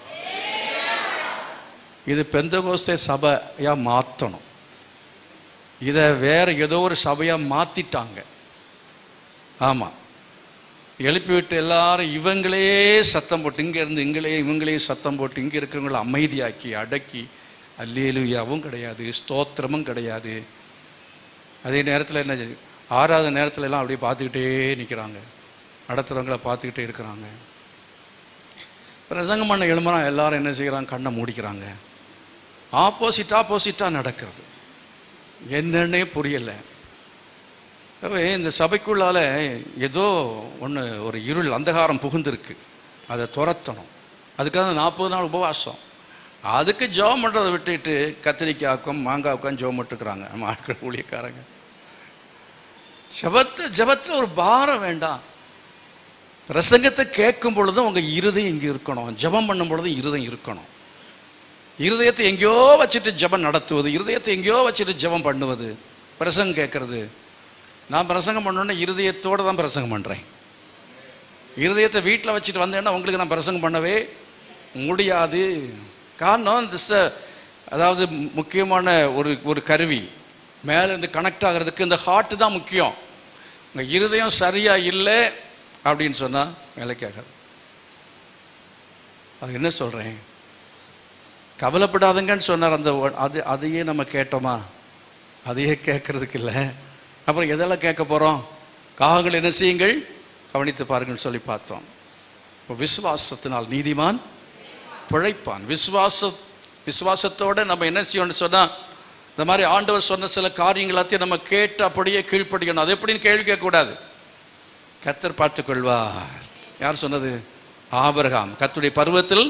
இது பெந்தகோஸ்தே சபையாக மாற்றணும். இதை வேற ஏதோ ஒரு சபையாக மாற்றிட்டாங்க. ஆமாம், எழுப்பிவிட்டு எல்லாரும் இவங்களே சத்தம் போட்டு, இங்கேருந்து இவங்களே சத்தம் போட்டு இங்கே இருக்கிறவங்கள அமைதியாக்கி அடக்கி அல்லேலூயாவும் கிடையாது, ஸ்தோத்திரமும் கிடையாது. அதே நேரத்தில் என்ன, ஆறாவது நேரத்தில் எல்லாம் அப்படியே பார்த்துக்கிட்டே நிற்கிறாங்க, நடத்துகிறவங்கள பார்த்துக்கிட்டே இருக்கிறாங்க. பிரசங்கம் பண்ண எழுமனா எல்லாரும் என்ன செய்கிறாங்க? கண்ணை மூடிக்கிறாங்க. ஆப்போசிட்டாக நடக்கிறது. என்னன்னே புரியலை. இந்த சபைக்குள்ளால் ஏதோ ஒரு இருள் அந்தகாரம் புகுந்திருக்கு. அதை துரத்தணும். அதுக்காக 40 நாள் உபவாசம். அதுக்கு ஜெபம் பண்ணுறதை விட்டுட்டு கத்திரிக்காய்க்கும் மாங்காய்க்கும் ஜெபம் மட்டுக்கிறாங்க நம்ம ஆட்கள், ஊழியக்காரங்க. ஜெபத்தில் ஒரு பாரம் வேண்டாம். பிரசங்கத்தை கேட்கும் பொழுதும் உங்கள் இருதயம் இங்கே இருக்கணும். ஜெபம் பண்ணும் பொழுதும் இருதயம் இருக்கணும். இருதயத்தை எங்கேயோ வச்சுட்டு ஜெபம் நடத்துவது, இருதயத்தை எங்கேயோ வச்சுட்டு ஜெபம் பண்ணுவது, பிரசங்கம் கேட்கறது. நான் பிரசங்கம் பண்ணோன்னே இருதயத்தோடு தான் பிரசங்கம் பண்ணுறேன். இருதயத்தை வீட்டில் வச்சுட்டு வந்தேன்னா உங்களுக்கு நான் பிரசங்கம் பண்ணவே முடியாது. காரணம் அதாவது முக்கியமான ஒரு கருவி மேலே இருந்து கனெக்ட் ஆகிறதுக்கு இந்த ஹார்ட் தான் முக்கியம். உங்கள் இருதயம் சரியாக இல்லை அப்படின்னு சொன்னால் வேலைக்கு ஆகாது. அது என்ன சொல்கிறேன்? கவலைப்படாதுங்கன்னு சொன்னார். அதையே நம்ம கேட்டோமா? அதையே கேட்கறதுக்கு இல்லை. அப்புறம் எதெல்லாம் கேட்க போகிறோம்? காகங்கள் என்ன செய்யுங்கள், கவனித்து பாருங்கன்னு சொல்லி பார்த்தோம். இப்போ விசுவாசத்தினால் நீதிமான் பிழைப்பான். விசுவாசத்தோடு நம்ம என்ன செய்யணும்னு சொன்னால், இந்த மாதிரி ஆண்டவர் சொன்ன சில காரியங்களாத்தையும் நம்ம கேட்டு அப்படியே கீழ்ப்படிக்கணும். அது எப்படின்னு கேள்வி கேட்கக்கூடாது. கர்த்தர் பார்த்துக்கொள்வார். யார் சொன்னது? ஆபிரகாம். கர்த்தருடைய பருவத்தில்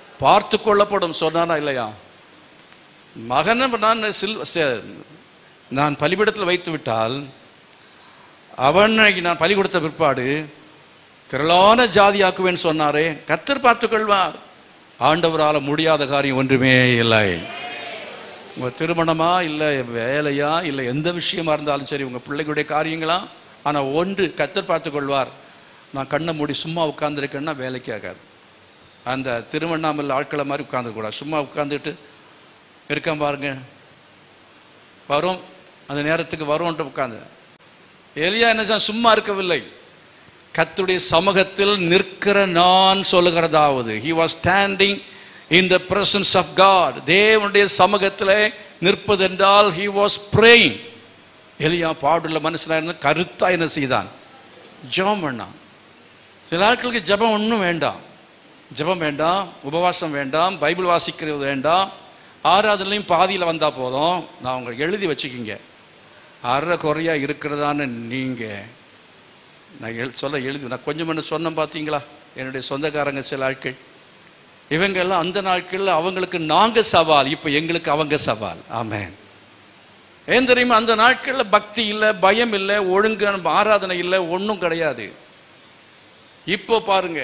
பார்த்து கொள்ளப்படும் சொன்னானா இல்லையா? மகனை நான் நான் பலிபீடத்தில் வைத்து விட்டால் அவனை நான் பலி கொடுத்த பிற்பாடு திரளான ஜாதியாக்குவேன்னு சொன்னாரே, கர்த்தர் பார்த்துக் கொள்வார். ஆண்டவரால் முடியாத காரியம் ஒன்றுமே இல்லை. உங்கள் திருமணமா இல்லை வேலையா இல்லை எந்த விஷயமா இருந்தாலும் சரி, உங்கள் பிள்ளைகளுடைய காரியங்களா, ஆனால் ஒன்று கர்த்தர் பார்த்துக் கொள்வார். நான் கண்ணை மூடி சும்மா உட்கார்ந்துருக்கேன்னா வேலைக்கு ஆகாது. அந்த திருவண்ணாமலை ஆட்களை மாதிரி உட்காந்துக்கூடாது. சும்மா உட்காந்துட்டு இருக்கான் பாருங்க, வரும் அந்த நேரத்துக்கு வரும்ன்ட்டு உட்காந்து. எலியா என்ன சும்மா இருக்கவில்லை, கர்த்தருடைய சமூகத்தில் நிற்கிற நான் சொல்லுகிறதாவது, he was standing in the presence of God. தேவனுடைய சமூகத்தில் நிற்பது என்றால் he was praying. எலியா பாடுள்ள மனுஷனாக கருத்தா என்ன செய்தான்? ஜெபம் பண்ணான். சில ஆட்களுக்கு ஜெபம் ஒன்றும் வேண்டாம், ஜெபம் வேண்டாம், உபவாசம் வேண்டாம், பைபிள் வாசிக்கிறது வேண்டாம், ஆராதனையும் பாதியில் வந்தால் போதும். நான் உங்களை எழுதி வச்சுக்கிங்க, அரை குறையா இருக்கிறதான்னு நீங்கள் நான் எழுதி நான் கொஞ்சம் என்ன சொன்னேன் பார்த்தீங்களா? என்னுடைய சொந்தக்காரங்க சில ஆட்கள், இவங்கெல்லாம் அந்த நாட்களில் அவங்களுக்கு நாங்கள் சவால், இப்போ எங்களுக்கு அவங்க சவால். ஆமென். ஏன் தெரியுமா? அந்த நாட்களில் பக்தி இல்லை, பயம் இல்லை, ஒழுங்கு ஆராதனை இல்லை, ஒன்றும் கிடையாது. இப்போ பாருங்க,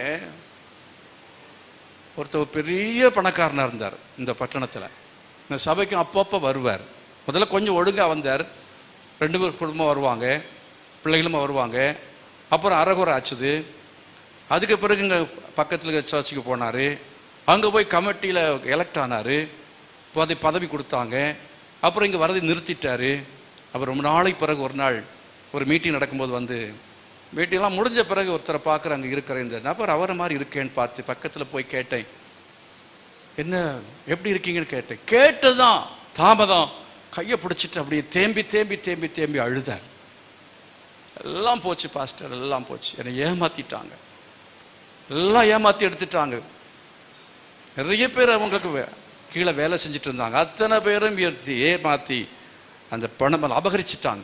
ஒருத்தர் பெரிய பணக்காரனாக இருந்தார் இந்த பட்டணத்தில். இந்த சபைக்கு அப்பப்போ வருவார். முதல்ல கொஞ்சம் ஒழுங்காக வந்தார், 2 பேர் குடும்பம் வருவாங்க, பிள்ளைகளும் வருவாங்க. அப்புறம் அரைகுறை ஆச்சுது. அதுக்கு பிறகு இங்கே பக்கத்தில் சர்ச்சுக்கு போனார். அங்கே போய் கமிட்டியில் எலெக்ட் ஆனார், பதவி கொடுத்தாங்க. அப்புறம் இங்கே வரதை நிறுத்திட்டார். அப்புறம் ரொம்ப நாளைக்கு பிறகு ஒரு நாள் ஒரு மீட்டிங் நடக்கும்போது வந்து, மீட்டிங்லாம் முடிஞ்ச பிறகு ஒருத்தரை பார்க்குற அங்கே இருக்கிற இந்த நபர் அவரை மாதிரி இருக்கேன்னு பார்த்து பக்கத்தில் போய் கேட்டேன், என்ன எப்படி இருக்கீங்கன்னு கேட்டேன். கேட்டதான் தாமதம், கையை பிடிச்சிட்டு அப்படியே தேம்பி தேம்பி தேம்பி தேம்பி அழுதார். எல்லாம் போச்சு பாஸ்டர், எல்லாம் போச்சு, என்னை ஏமாத்திட்டாங்க, எல்லாம் ஏமாற்றி எடுத்துட்டாங்க. நிறைய பேர் அவங்களுக்கு கீழே வேலை செஞ்சுட்டு இருந்தாங்க, அத்தனை பேரும் ஏமாற்றி அந்த பணம் அபகரிச்சிட்டாங்க.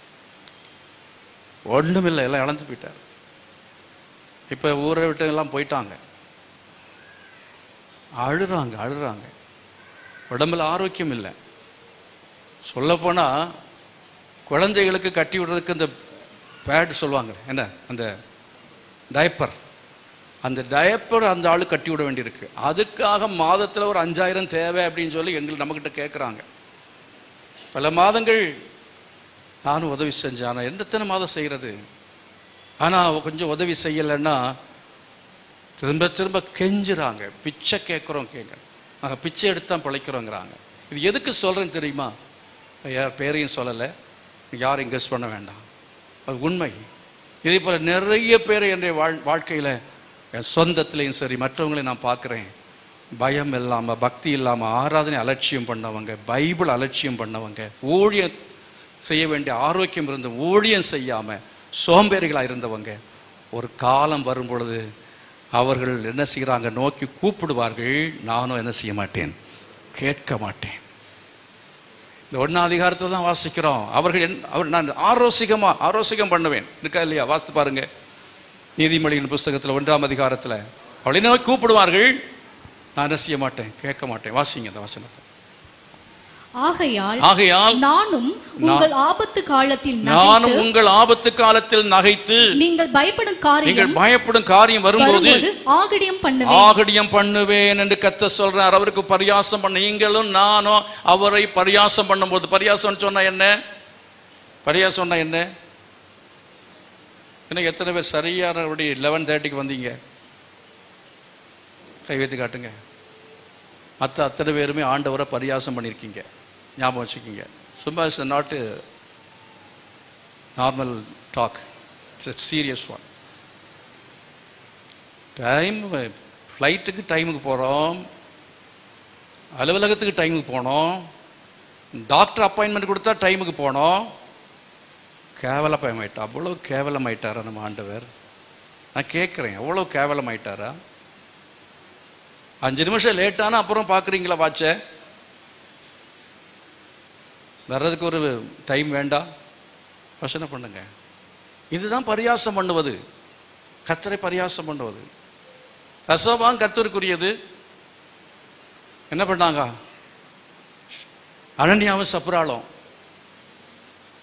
ஒன்றும் இல்லை, எல்லாம் இழந்து போயிட்டார். இப்போ ஊரை விட்டு எல்லாம் போயிட்டாங்க. அழுறாங்க அழுறாங்க, உடம்புல ஆரோக்கியம் இல்லை. சொல்லப்போனால் குழந்தைகளுக்கு கட்டி விடுறதுக்கு இந்த பேட் சொல்லுவாங்க, என்ன அந்த டயப்பர், அந்த டயப்பர் அந்த ஆளு கட்டி விட வேண்டியிருக்கு. அதுக்காக மாதத்தில் ஒரு 5000 தேவை அப்படின்னு சொல்லி நம்மக்கிட்ட கேட்குறாங்க. பல மாதங்கள் நானும் உதவி செஞ்சேன். ஆனால் எத்தனை மாதம் செய்கிறது? ஆனால் கொஞ்சம் உதவி செய்யலைன்னா திரும்ப திரும்ப கெஞ்சுறாங்க, பிச்சை கேட்குறோம், நாங்கள் பிச்சை எடுத்தான் பிழைக்கிறோங்கிறாங்க. இது எதுக்கு சொல்கிறேன்னு தெரியுமா? யார் பேரையும் சொல்லலை, யாரும் இன்வெஸ்ட் பண்ண வேண்டாம், அது உண்மை. இதே போல் நிறைய பேர் என்னுடைய வாழ்க்கையில் என் சொந்தத்துலேயும் சரி மற்றவங்களையும் நான் பார்க்குறேன். பயம் இல்லாமல், பக்தி இல்லாமல், ஆராதனை அலட்சியம் பண்ணவங்க, பைபிள் அலட்சியம் பண்ணவங்க, ஊழியம் செய்ய வேண்டிய ஆரோக்கியம் இருந்து ஊழியம் செய்யாமல் சோம்பேறிகளாக இருந்தவங்க, ஒரு காலம் வரும் பொழுது அவர்கள் என்ன செய்கிறாங்க? நோக்கி கூப்பிடுவார்கள். நானும் என்ன செய்ய மாட்டேன்? கேட்க மாட்டேன். இந்த 1ஆம் அதிகாரத்தில் தான் வாசிக்கிறோம். நான் ஆரோசிகம் பண்ணுவேன் இருக்கா இல்லையா? வாசித்து பாருங்க, நீதிமொழியின் புஸ்தகத்தில் 1ஆம் அதிகாரத்தில் அவளை நோக்கி கூப்பிடுவார்கள், நான் என்ன செய்ய மாட்டேன்? கேட்க மாட்டேன். வாசிங்க அந்த வசனத்தை. ஆகையால் நானும் உங்கள் ஆபத்து காலத்தில் நகைத்து நீங்கள் பயப்படும் காரியம் வரும்போது ஆகடியம் பண்ணுவேன் என்று கர்த்தர் சொல்றார். அவருக்கு பரியாசம் பண்ண நீங்களும் நானும் அவரை பரியாசம் பண்ணும்போது, பரியாசம் சொன்னா என்ன? பரியாசம் என்ன? என்ன எத்தனை பேர் சரியான 11:30க்கு வந்தீங்க? கை வைத்து காட்டுங்க. அத்தனை பேருமே ஆண்டவரை பரியாசம் பண்ணியிருக்கீங்க. ஞாபகம் வச்சுக்கிங்க. சும்மா it's not normal talk, it's serious one. ஃப்ளைட்டுக்கு டைமுக்கு போகிறோம், அலுவலகத்துக்கு டைமுக்கு போனோம், டாக்டர் அப்பாயின்மெண்ட் கொடுத்தா டைமுக்கு போனோம். கேவலமாயிட்டா, அவ்வளோ கேவலமாயிட்டாரா நம்ம ஆண்டவர்? நான் கேட்குறேன், எவ்வளோ கேவலமாயிட்டாரா? 5 நிமிஷம் லேட்டானா அப்புறம் பார்க்குறீங்களா வாட்சை? வர்றதுக்கு ஒரு டைம் வேண்டாம்? யோசனை பண்ணுங்க. இதுதான் பரியாசம் பண்ணுவது, கர்த்தரை பரியாசம் பண்ணுவது. தசோபாகம் கர்த்தருக்குரியது. என்ன பண்ணாங்க? அனனியாவும் சப்ராலும்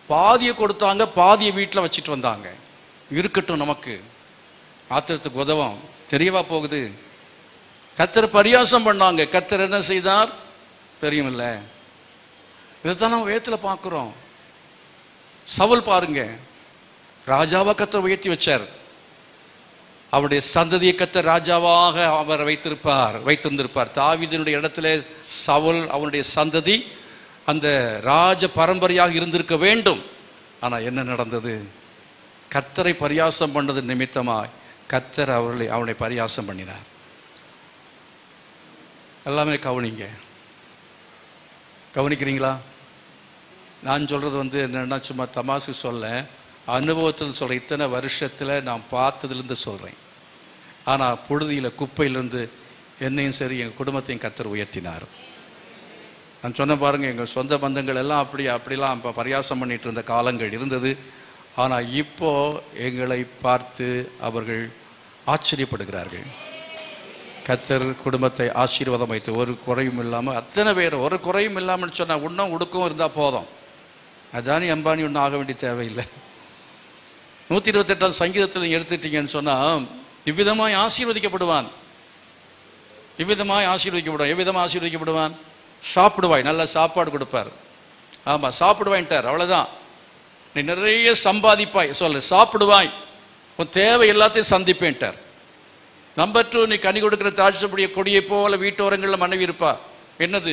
பாதியை கொடுத்தாங்க, பாதியை வீட்டில் வச்சுட்டு வந்தாங்க. இருக்கட்டும், நமக்கு ஆத்திரத்துக்கு உதவும், தெரியவா போகுது. கர்த்தர் பரியாசம் பண்ணாங்க. கர்த்தர் என்ன செய்தார் தெரியுமில்ல. இதைத்தான் நம்ம வேதத்தில் பார்க்குறோம். சவுல் பாருங்க, ராஜாவா கர்த்தர் உயர்த்தி வச்சார். அவருடைய சந்ததியை கர்த்தர் ராஜாவாக அவர் வைத்திருந்திருப்பார். தாவீதினுடைய இடத்துல சவுல் அவனுடைய சந்ததி அந்த ராஜ பரம்பரையாக இருந்திருக்க வேண்டும். ஆனால் என்ன நடந்தது? கர்த்தரை பரியாசம் பண்ணது நிமித்தமாய் கர்த்தர் அவனை பரியாசம் பண்ணினார். எல்லாமே கவனிக்கிறீங்களா? நான் சொல்றது என்னன்னா சும்மா தமாசு சொல்ல, அனுபவத்தில் சொல்கிறேன். இத்தனை வருஷத்தில் நான் பார்த்ததுலேருந்து சொல்கிறேன். ஆனால் புழுதியில் குப்பையிலேருந்து என்னையும் சரி எங்கள் குடும்பத்தையும் கர்த்தர் உயர்த்தினார். நான் சொன்ன பாருங்கள், எங்கள் சொந்த பந்தங்கள் எல்லாம் அப்படிலாம் இப்போ பரியாசம் பண்ணிட்டு இருந்த காலங்கள் இருந்தது. ஆனால் இப்போ எங்களை பார்த்து அவர்கள் ஆச்சரியப்படுகிறார்கள். கர்த்தர் குடும்பத்தை ஆசீர்வாதம் வைத்து ஒரு குறையும் இல்லாமல், அத்தனை பேர் ஒரு குறையும் இல்லாமல் சொன்னால் உண்ணும் உடுக்கவும் இருந்தால் போதும். அதானி அம்பானி ஒன்றும் ஆக வேண்டிய தேவையில்லை. 128ஆம் சங்கீதத்தில் எடுத்துட்டீங்கன்னு சொன்னால், இவ்விதமாய் ஆசீர்வதிக்கப்படுவான். எவ்விதமாக ஆசீர்வதிக்கப்படுவான்? சாப்பிடுவாய், நல்ல சாப்பாடு கொடுப்பார். ஆமாம், சாப்பிடுவாய்ட்டார், அவ்வளோதான். நீ நிறைய சம்பாதிப்பாய், சாப்பிடுவாய், உன் தேவை எல்லாத்தையும் சந்திப்பேன்ட்டார். நம்பர் 2, நீ கனி கொடுக்கிற திராட்சைப்படிய கொடியை போல வீட்டோரங்களில் மனைவி இருப்பா. என்னது?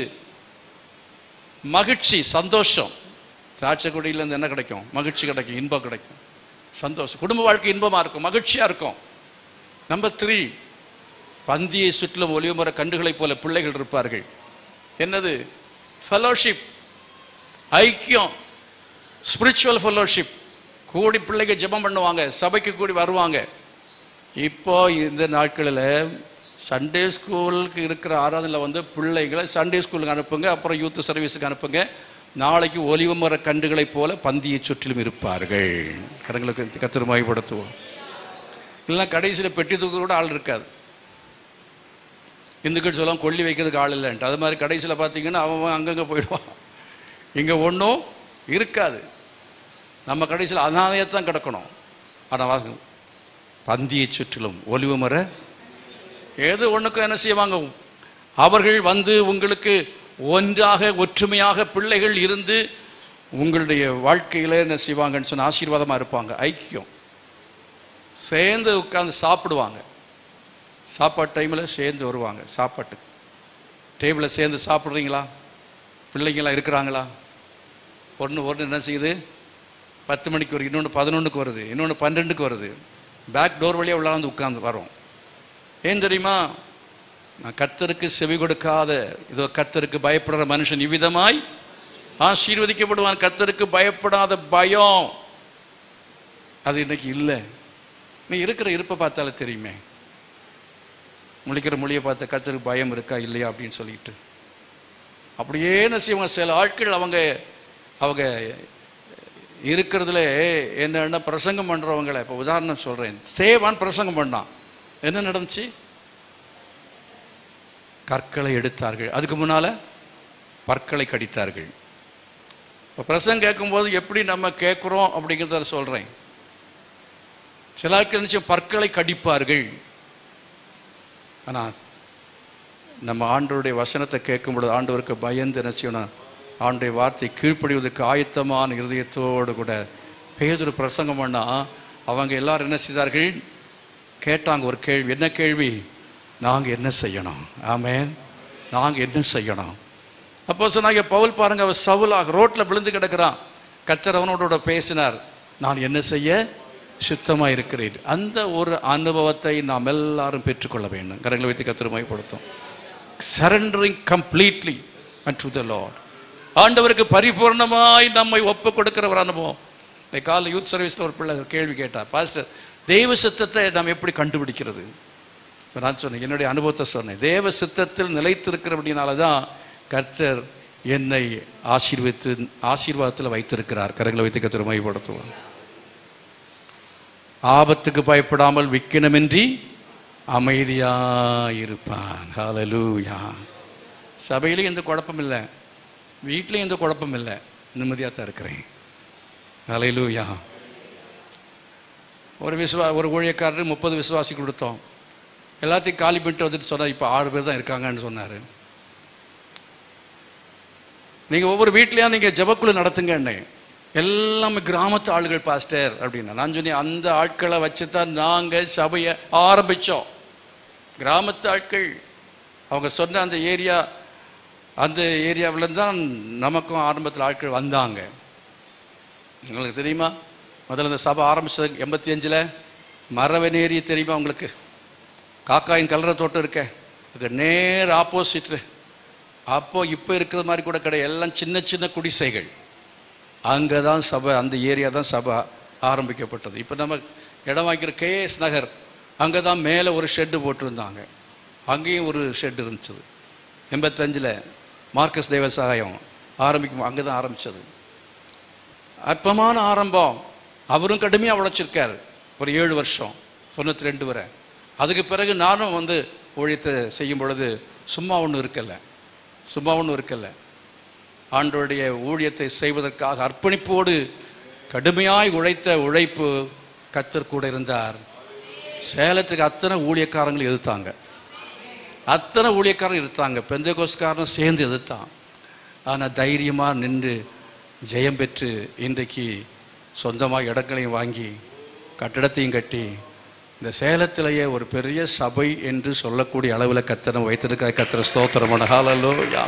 மகிழ்ச்சி, சந்தோஷம். திராட்சை கொடியிலேருந்து என்ன கிடைக்கும்? மகிழ்ச்சி கிடைக்கும், இன்பம் கிடைக்கும், சந்தோஷம். குடும்ப வாழ்க்கை இன்பமாக இருக்கும், மகிழ்ச்சியாக இருக்கும். நம்பர் 3, பந்தியை சுற்றிலும் ஒலிவமர கன்றுகளைப் போல பிள்ளைகள் இருப்பார்கள். என்னது? ஃபெலோஷிப், ஐக்கியம், ஸ்பிரிச்சுவல் ஃபெலோஷிப். கூடி பிள்ளைகள் ஜெபம் பண்ணுவாங்க, சபைக்கு கூடி வருவாங்க. இப்போ இந்த நாட்களில் சண்டே ஸ்கூலுக்கு இருக்கிற ஆராதனையில் பிள்ளைகளை சண்டே ஸ்கூலுக்கு அனுப்புங்க, அப்புறம் யூத் சர்வீஸுக்கு அனுப்புங்க. நாளைக்கு ஒலிவமர கன்றுகளைப் போல பந்தியை சுற்றிலும் இருப்பார்கள். கரங்களுக்கு கர்த்தர் மகிமைப்படுத்துவோம். இல்லைன்னா கடைசியில் பெட்டி தூக்க கூட ஆள் இருக்காது. இந்துக்கள் சொல்லலாம் கொல்லி வைக்கிறதுக்கு ஆள் இல்லைன்ட்டு. அது மாதிரி கடைசியில் பார்த்தீங்கன்னா அவன் அங்கங்கே போயிடுவான், இங்கே ஒன்றும் இருக்காது. நம்ம கடைசியில் அனாதையத்தான் கிடக்கணும். ஆனால் பந்தியை சுற்றிலும் ஒலிவமர ஏது ஒன்றுக்கும் என்ன செய்வாங்க? அவர்கள் உங்களுக்கு ஒன்றாக ஒற்றுமையாக பிள்ளைகள் இருந்து உங்களுடைய வாழ்க்கையில் என்ன செய்வாங்கன்னு சொன்னால் ஆசீர்வாதமாக இருப்பாங்க. ஐக்கியம், சேர்ந்து உட்காந்து சாப்பிடுவாங்க. சாப்பாட்டு டைமில் சேர்ந்து வருவாங்க. சாப்பாட்டுக்கு டேபிளில் சேர்ந்து சாப்பிட்றீங்களா? பிள்ளைங்களாம் இருக்கிறாங்களா? ஒன்று என்ன செய்யுது? 10 மணிக்கு வருது, இன்னொன்று 11க்கு வருது, இன்னொன்று 12க்கு வருது. பேக் டோர் வழியாக உள்ளாந்து உட்கார்ந்து வரோம். ஏன் தெரியுமா? நான் கர்த்தருக்கு செவி கொடுக்காத, இதோ கர்த்தருக்கு பயப்படுற மனுஷன் இவ்விதமாய் ஆசீர்வதிக்கப்படுவான். கர்த்தருக்கு பயப்படாத பயம் அது இன்னைக்கு இல்லை. நீ இருக்கிற இருப்பை பார்த்தாலே தெரியுமே. முழிக்கிற மொழியை பார்த்த கர்த்தருக்கு பயம் இருக்கா இல்லையா அப்படின்னு சொல்லிட்டு அப்படியே என்ன செய்வாங்க. சில ஆட்கள் அவங்க இருக்கிறதுல என்னென்ன பிரசங்கம் பண்ணுறவங்களை இப்போ உதாரணம் சொல்கிறேன். சேவான் பிரசங்கம் பண்ணான். என்ன நடந்துச்சு? கற்களை எடுத்தார்கள், அதுக்கு முன்னால் பற்களை கடித்தார்கள். இப்போ பிரசங்கம் கேட்கும்போது எப்படி நம்ம கேட்குறோம் அப்படிங்கிறத சொல்கிறேன். சில ஆட்கள் நினச்சி பற்களை கடிப்பார்கள். ஆனால் நம்ம ஆண்டவருடைய வசனத்தை கேட்கும்பொழுது ஆண்டவருக்கு பயந்து என்ன செய்யணும்? ஆண்டவருடைய வார்த்தை கீழ்ப்படிவதற்கு ஆயத்தமான இருதயத்தோடு கூட பேதுரு பிரசங்கம் பண்ணால் அவங்க எல்லாரும் என்ன செய்தார்கள்? கேட்டாங்க ஒரு கேள்வி. என்ன கேள்வி? நாங்கள் என்ன செய்யணும்? ஆமென், நாங்கள் என்ன செய்யணும்? அப்போ சொன்னாங்க பவுல் பாருங்க, அவர் சவுலாக ரோட்டில் விழுந்து கிடக்கிறான். கர்த்தர் அவனோட பேசினார், நான் என்ன செய்ய சுத்தமாக இருக்கிறேன். அந்த ஒரு அனுபவத்தை நாம் எல்லாரும் பெற்றுக்கொள்ள வேண்டும். கரங்களை வைத்து கர்த்தரை மகிமைப்படுத்தும். Surrendering completely unto the Lord. ஆண்டவருக்கு பரிபூர்ணமாய் நம்மை ஒப்பு கொடுக்கிற ஒரு அனுபவம். காலையில் யூத் சர்வீஸில் ஒரு பிள்ளை கேள்வி கேட்டார், பாஸ்டர் தெய்வ சித்தத்தை நாம் எப்படி கண்டுபிடிக்கிறது? நான் சொன்னேன், என்னுடைய அனுபவத்தை சொன்னேன். தேவ சித்தத்தில் நிலைத்திருக்கிறபடினால தான் கர்த்தர் என்னை ஆசீர்வாதத்தில் வைத்திருக்கிறார். கரங்களை வைத்து கர்த்தரை மகிமைப்படுத்துவோம். ஆபத்துக்கு பயப்படாமல் விக்கினமின்றி அமைதியாயிருப்பான். ஹல்லேலூயா. சபையிலையும் எந்த குழப்பம் இல்லை, வீட்லையும் எந்த குழப்பம் இல்லை, நிம்மதியாக தான் இருக்கிறேன். ஹல்லேலூயா. ஒரு ஊழியக்காரர் 30 விசுவாசி கொடுத்தோம். எல்லாத்தையும் காலி பண்ணிட்டு வந்துட்டு சொன்னார், இப்போ 6 பேர் தான் இருக்காங்கன்னு சொன்னார். நீங்கள் ஒவ்வொரு வீட்லையும் நீங்கள் ஜெபக்குழு நடத்துங்க. என்ன எல்லாமே கிராமத்து ஆளுகள் பாஸ்டர் அப்படின்னா நான் சொன்னேன், அந்த ஆட்களை வச்சு தான் நாங்கள் சபையை ஆரம்பித்தோம். கிராமத்து ஆட்கள் அவங்க சொன்ன அந்த ஏரியாவில் தான் நமக்கும் ஆரம்பத்தில் ஆட்கள் வந்தாங்க. உங்களுக்கு தெரியுமா, முதல்ல இந்த சபை ஆரம்பித்தது 85 மரவனேரி தெரியுமா உங்களுக்கு? காக்காயின் கலர தோட்டம் இருக்க அதுக்கு நேர் ஆப்போசிட்டு. அப்போது இப்போ இருக்கிற மாதிரி கூட கிடையாது, எல்லாம் சின்ன சின்ன குடிசைகள். அங்கே தான் சபை, அந்த ஏரியா தான் சபை ஆரம்பிக்கப்பட்டது. இப்போ நம்ம இடம் வாங்கிக்கிற KS நகர், அங்கே தான் மேலே ஒரு ஷெட்டு போட்டிருந்தாங்க. அங்கேயும் ஒரு ஷெட் இருந்துச்சு. 85 மார்க்கஸ் தேவசகாயம் ஆரம்பிக்கும், அங்கே தான் ஆரம்பித்தது. அற்பமான ஆரம்பம். அவரும் கடுமையாக உழைச்சிருக்கார் ஒரு 7 வருஷம், 92 வரை. அதுக்கு பிறகு நானும் ஊழியத்தை செய்யும் பொழுது சும்மா ஒன்றும் இருக்கலை. ஆண்டவருடைய ஊழியத்தை செய்வதற்காக அர்ப்பணிப்போடு கடுமையாய் உழைத்த உழைப்பு கர்த்தர் கூட இருந்தார். சேலத்துக்கு அத்தனை ஊழியக்காரங்களும் எதிர்த்தாங்க, பெந்தேகோஸ்காரனும் சேர்ந்து எதிர்த்தான். ஆனால் தைரியமாக நின்று ஜெயம் பெற்று இன்றைக்கு சொந்தமாக இடங்களையும் வாங்கி கட்டிடத்தையும் கட்டி இந்த சேலத்திலேயே ஒரு பெரிய சபை என்று சொல்லக்கூடிய அளவில் கர்த்தரை வைத்திருக்க கர்த்தரை ஸ்தோத்திரம். ஹல்லேலூயா.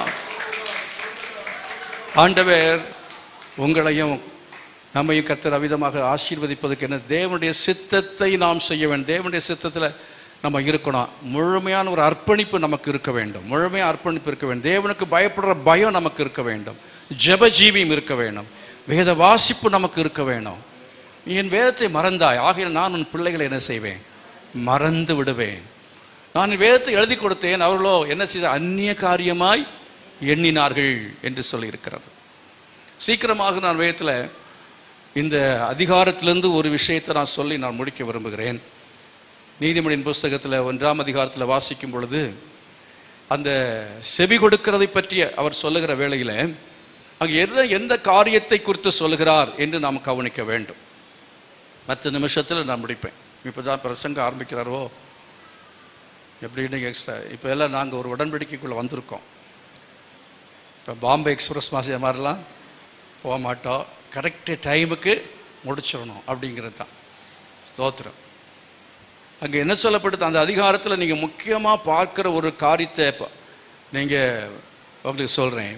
ஆண்டவர் உங்களையும் நம்மையும் கர்த்தர் அவிதமாக ஆசீர்வதிப்பதற்கு என்ன, தேவனுடைய சித்தத்தை நாம் செய்ய வேண்டும். தேவனுடைய சித்தத்தில் நம்ம இருக்கணும். முழுமையான ஒரு அர்ப்பணிப்பு நமக்கு இருக்க வேண்டும். தேவனுக்கு பயப்படுற பயம் நமக்கு இருக்க வேண்டும். ஜெபஜீவியம் இருக்க வேண்டும். வேத வாசிப்பு நமக்கு இருக்க வேணும். என் வேதத்தை மறந்தாய், ஆகையால் நான் உன் பிள்ளைகளை என்ன செய்வேன், மறந்து விடுவேன். நான் வேதத்தை எழுதி கொடுத்தேன், அவர்களோ என்ன செய்த, அந்நிய காரியமாய் எண்ணினார்கள் என்று சொல்லி இருக்கிறது. சீக்கிரமாக நான் வேதத்தில் இந்த அதிகாரத்திலிருந்து ஒரு விஷயத்தை நான் சொல்லி நான் முடிக்க விரும்புகிறேன். நீதிமொழியின் புஸ்தகத்தில் 1ஆம் அதிகாரத்தில் வாசிக்கும் பொழுது அந்த செவி கொடுக்கிறதை பற்றி அவர் சொல்லுகிற வேளையில் அங்கே எந்த காரியத்தை குறித்து சொல்லுகிறார் என்று நாம் கவனிக்க வேண்டும். 10 நிமிஷத்தில் நான் முடிப்பேன். இப்போ தான் பிரசங்க ஆரம்பிக்கிறாரோ எப்படின்னு எக்ஸ்ட்ரா. இப்போ எல்லாம் நாங்கள் ஒரு உடன்படிக்கைக்குள்ளே வந்திருக்கோம். இப்போ பாம்பே எக்ஸ்பிரஸ் மாதிரிலாம் போக மாட்டோம். கரெக்டு டைமுக்கு முடிச்சிடணும் அப்படிங்கிறது தான். ஸ்தோத்திரம். அங்கே என்ன சொல்லப்படுது, அந்த அதிகாரத்தில் நீங்கள் முக்கியமாக பார்க்குற ஒரு காரியத்தை நீங்கள் உங்களுக்கு சொல்கிறேன்.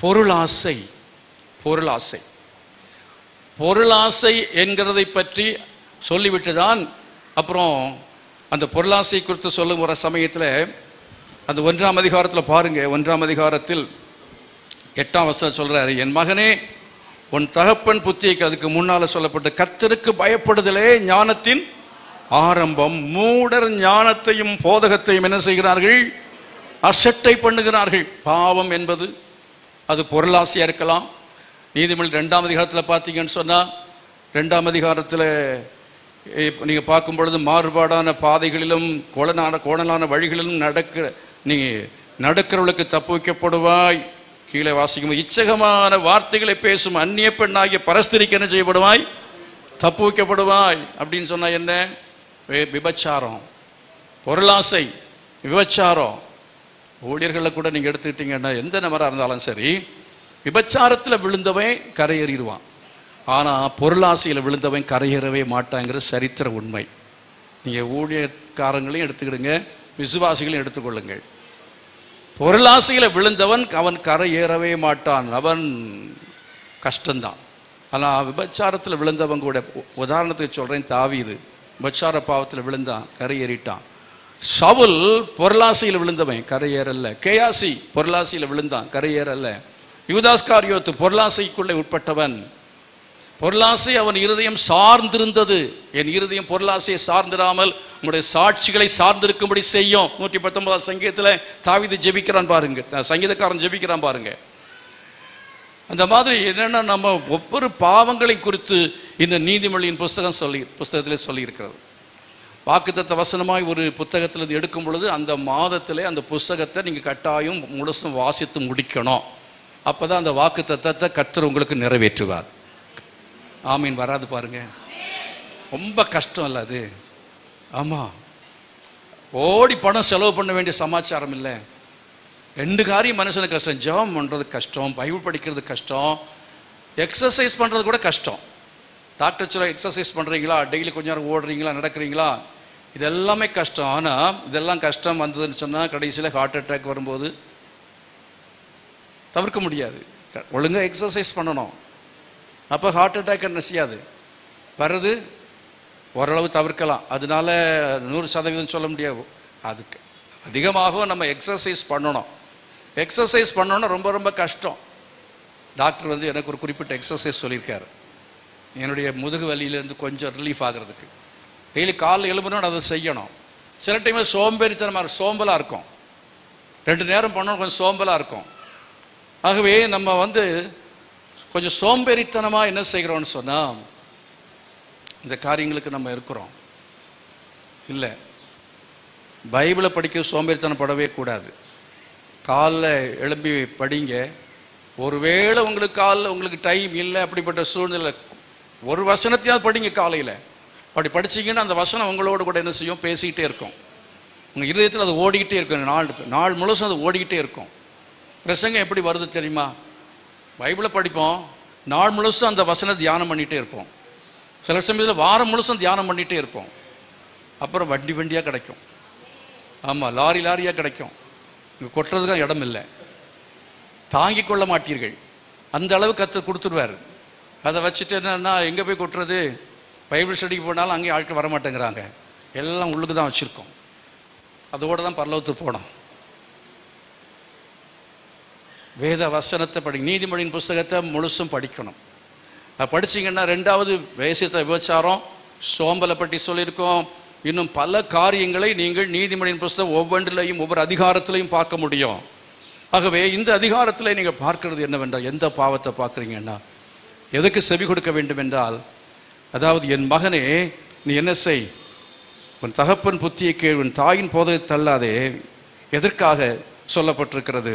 பொருளாசை என்கிறதை பற்றி சொல்லிவிட்டு தான் அப்புறம் அந்த பொருளாசை குறித்து சொல்லும் ஒரு சமயத்தில் அந்த 1ஆம் அதிகாரத்தில் பாருங்கள். 1ஆம் அதிகாரத்தில் 8ஆம் வசனம் சொல்கிறாரு, என் மகனே உன் தகப்பன் புத்தியை, அதுக்கு முன்னால் சொல்லப்பட்ட கர்த்தருக்கு பயப்படுதலே ஞானத்தின் ஆரம்பம். மூடர் ஞானத்தையும் போதகத்தையும் என்ன செய்கிறார்கள், அசட்டை பண்ணுகிறார்கள். பாவம் என்பது அது பொருளாசையாக இருக்கலாம். நீதிமொழி 2ஆம் அதிகாரத்தில் பார்த்தீங்கன்னு சொன்னால் 2ஆம் அதிகாரத்தில் நீங்கள் பார்க்கும் பொழுது மாறுபாடான பாதைகளிலும் கோணலான வழிகளிலும் நடக்கிறவளுக்கு தப்பு வைக்கப்படுவாய். கீழே வாசிக்கும், இச்சகமான வார்த்தைகளை பேசும் அந்நிய பெண்ணாகிய பரஸ்திரிக்கு என்ன செய்யப்படுவாய், தப்பு வைக்கப்படுவாய் அப்படின்னு சொன்னால் என்ன, விபச்சாரம், பொருளாசை, விபச்சாரம். ஊழியர்களை கூட நீங்கள் எடுத்துக்கிட்டீங்கன்னா எந்த நபராக இருந்தாலும் சரி, விபச்சாரத்தில் விழுந்தவன் கரையேறிடுவான். ஆனால் பொருளாசையில் விழுந்தவன் கரையேறவே மாட்டாங்கிற சரித்திர உண்மை. நீங்கள் ஊழியக்காரங்களையும் எடுத்துக்கிடுங்க, விசுவாசிகளையும் எடுத்துக்கொள்ளுங்கள். பொருளாசையில் விழுந்தவன் அவன் கரையேறவே மாட்டான், அவன் கஷ்டந்தான். ஆனால் விபச்சாரத்தில் விழுந்தவன் கூட, உதாரணத்துக்கு சொல்கிறேன், தாவீது விபச்சார பாவத்தில் விழுந்தான், கரையேறிட்டான். சவுல் பொருளாசையில் விழுந்தவன், கரையேறல்ல. கேயாசி பொருளாசையில் விழுந்தான், கரையேறல்ல. யூதாஸ்காரியோத்து பொருளாசைக்குள்ளே உட்பட்டவன். பொருளாசை அவன் இருதயம் சார்ந்திருந்தது. என் இருதயம் பொருளாசையை சார்ந்திராமல் உங்களுடைய சாட்சிகளை சார்ந்திருக்கும்படி செய்யும். 119 சங்கீதத்தில் தாவீது ஜெபிக்கிறான் பாருங்க, சங்கீதக்காரன் ஜெபிக்கிறான் பாருங்க. அந்த மாதிரி என்னென்னா நம்ம ஒவ்வொரு பாவங்களை குறித்து இந்த நீதிமொழியின் புஸ்தகத்திலே சொல்லியிருக்கிறது. வாக்குத்தத்த வசனமாய் ஒரு புத்தகத்திலிருந்து எடுக்கும் பொழுது அந்த மாதத்திலே அந்த புஸ்தகத்தை நீங்கள் கட்டாயம் முழுசும் வாசித்து முடிக்கணும். அப்போ தான் அந்த வாக்குத்தத்தத்தை கர்த்தர் உங்களுக்கு நிறைவேற்றுவார். ஆமீன் வராது பாருங்க. ரொம்ப கஷ்டம் இல்லை அது. ஆமாம், ஓடி பணம் செலவு பண்ண வேண்டிய சமாச்சாரம் இல்லை. 2 காரியம் மனுஷனுக்கு கஷ்டம். ஜெபம் பண்ணுறது கஷ்டம், பைபிள் படிக்கிறது கஷ்டம், எக்ஸசைஸ் பண்ணுறது கூட கஷ்டம். டாக்டர் சொல்ல எக்ஸசைஸ் பண்ணுறீங்களா, டெய்லி கொஞ்ச நேரம் ஓடுறீங்களா, நடக்கிறீங்களா, இது எல்லாமே கஷ்டம். ஆனால் இதெல்லாம் கஷ்டம் வந்ததுன்னு சொன்னால் கடைசியில் ஹார்ட் அட்டாக் வரும்போது தவிர்க்க முடியாது. ஒழுங்காக எக்ஸசைஸ் பண்ணணும். அப்போ ஹார்ட் அட்டாக் என்ன செய்யாது, வர்றது ஓரளவு தவிர்க்கலாம். அதனால 100% சொல்ல முடியாது. அதுக்கு அதிகமாக நம்ம எக்ஸசைஸ் பண்ணணும். எக்ஸசைஸ் பண்ணோன்னா ரொம்ப ரொம்ப கஷ்டம். டாக்டர் வந்து எனக்கு ஒரு குறிப்பிட்ட எக்ஸசைஸ் சொல்லியிருக்காரு, என்னுடைய முதுகு வலியிலேருந்து கொஞ்சம் ரிலீஃப் ஆகிறதுக்கு. டெய்லி காலையில் எழும்பணும், அதை செய்யணும். சில டைமில் சோம்பேறித்தனமாக சோம்பலாக இருக்கும், 2 நேரம் பண்ணணும், கொஞ்சம் சோம்பலாக இருக்கும். ஆகவே நம்ம வந்து கொஞ்சம் சோம்பேறித்தனமாக என்ன செய்கிறோன்னு சொன்னால் இந்த காரியங்களுக்கு நம்ம இருக்கிறோம். இல்லை, பைபிளை படிக்க சோம்பேறித்தனப்படவே கூடாது. காலைல எழும்பி படிங்க. ஒருவேளை உங்களுக்கு காலைல உங்களுக்கு டைம் இல்லை, அப்படிப்பட்ட சூழ்நிலை ஒரு வசனத்தையாவது படிங்க காலையில். அப்படி படிச்சிங்கன்னா அந்த வசனம் உங்களோடு கூட என்ன செய்யும், பேசிக்கிட்டே இருக்கும். உங்கள் இதயத்தில் அது ஓடிக்கிட்டே இருக்கும். நாள் முழுசும் அது ஓடிக்கிட்டே இருக்கும். பிரசங்கம் எப்படி வருது தெரியுமா? பைபிளை படிப்போம், நாள் முழுசும் அந்த வசனம் தியானம் பண்ணிகிட்டே இருப்போம். சில சமயத்தில் வாரம் முழுசும் தியானம் பண்ணிகிட்டே இருப்போம். அப்புறம் வண்டி வண்டியாக கிடைக்கும். ஆமாம், லாரி லாரியாக கிடைக்கும். இங்கே கொட்டுறதுக்காக இடம் இல்லை, தாங்கி கொள்ள மாட்டீர்கள். அந்த அளவு கற்று கொடுத்துருவார். அதை வச்சுட்டு என்னன்னா எங்கே போய் கொட்டுறது? பைபிள் ஸ்டடிக்கு போனாலும் அங்கேயும் ஆட்கள் வரமாட்டேங்கிறாங்க. எல்லாம் உள்ளுக்கு தான் வச்சுருக்கோம். அதோடு தான் பரலோகத்துக்கு போனோம். வேத வசனத்தை நீதிமொழியின் புஸ்தகத்தை முழுசும் படிக்கணும். அது படிச்சிங்கன்னா 2வது வேசித்த விபச்சாரம், சோம்பலை பற்றி சொல்லியிருக்கோம். இன்னும் பல காரியங்களை நீங்கள் நீதிமொழியின் புஸ்தகம் ஒவ்வொன்றிலையும் ஒவ்வொரு அதிகாரத்திலையும் பார்க்க முடியும். ஆகவே இந்த அதிகாரத்தில் நீங்கள் பார்க்கறது என்னவென்றால், எந்த பாவத்தை பார்க்குறீங்கன்னா, எதுக்கு செவி கொடுக்க வேண்டும் என்றால், அதாவது என் மகனே நீ என்ன செய், உன் தகப்பன் புத்தியை கேள், உன் தாயின் போதை தள்ளாதே. எதற்காக சொல்லப்பட்டிருக்கிறது?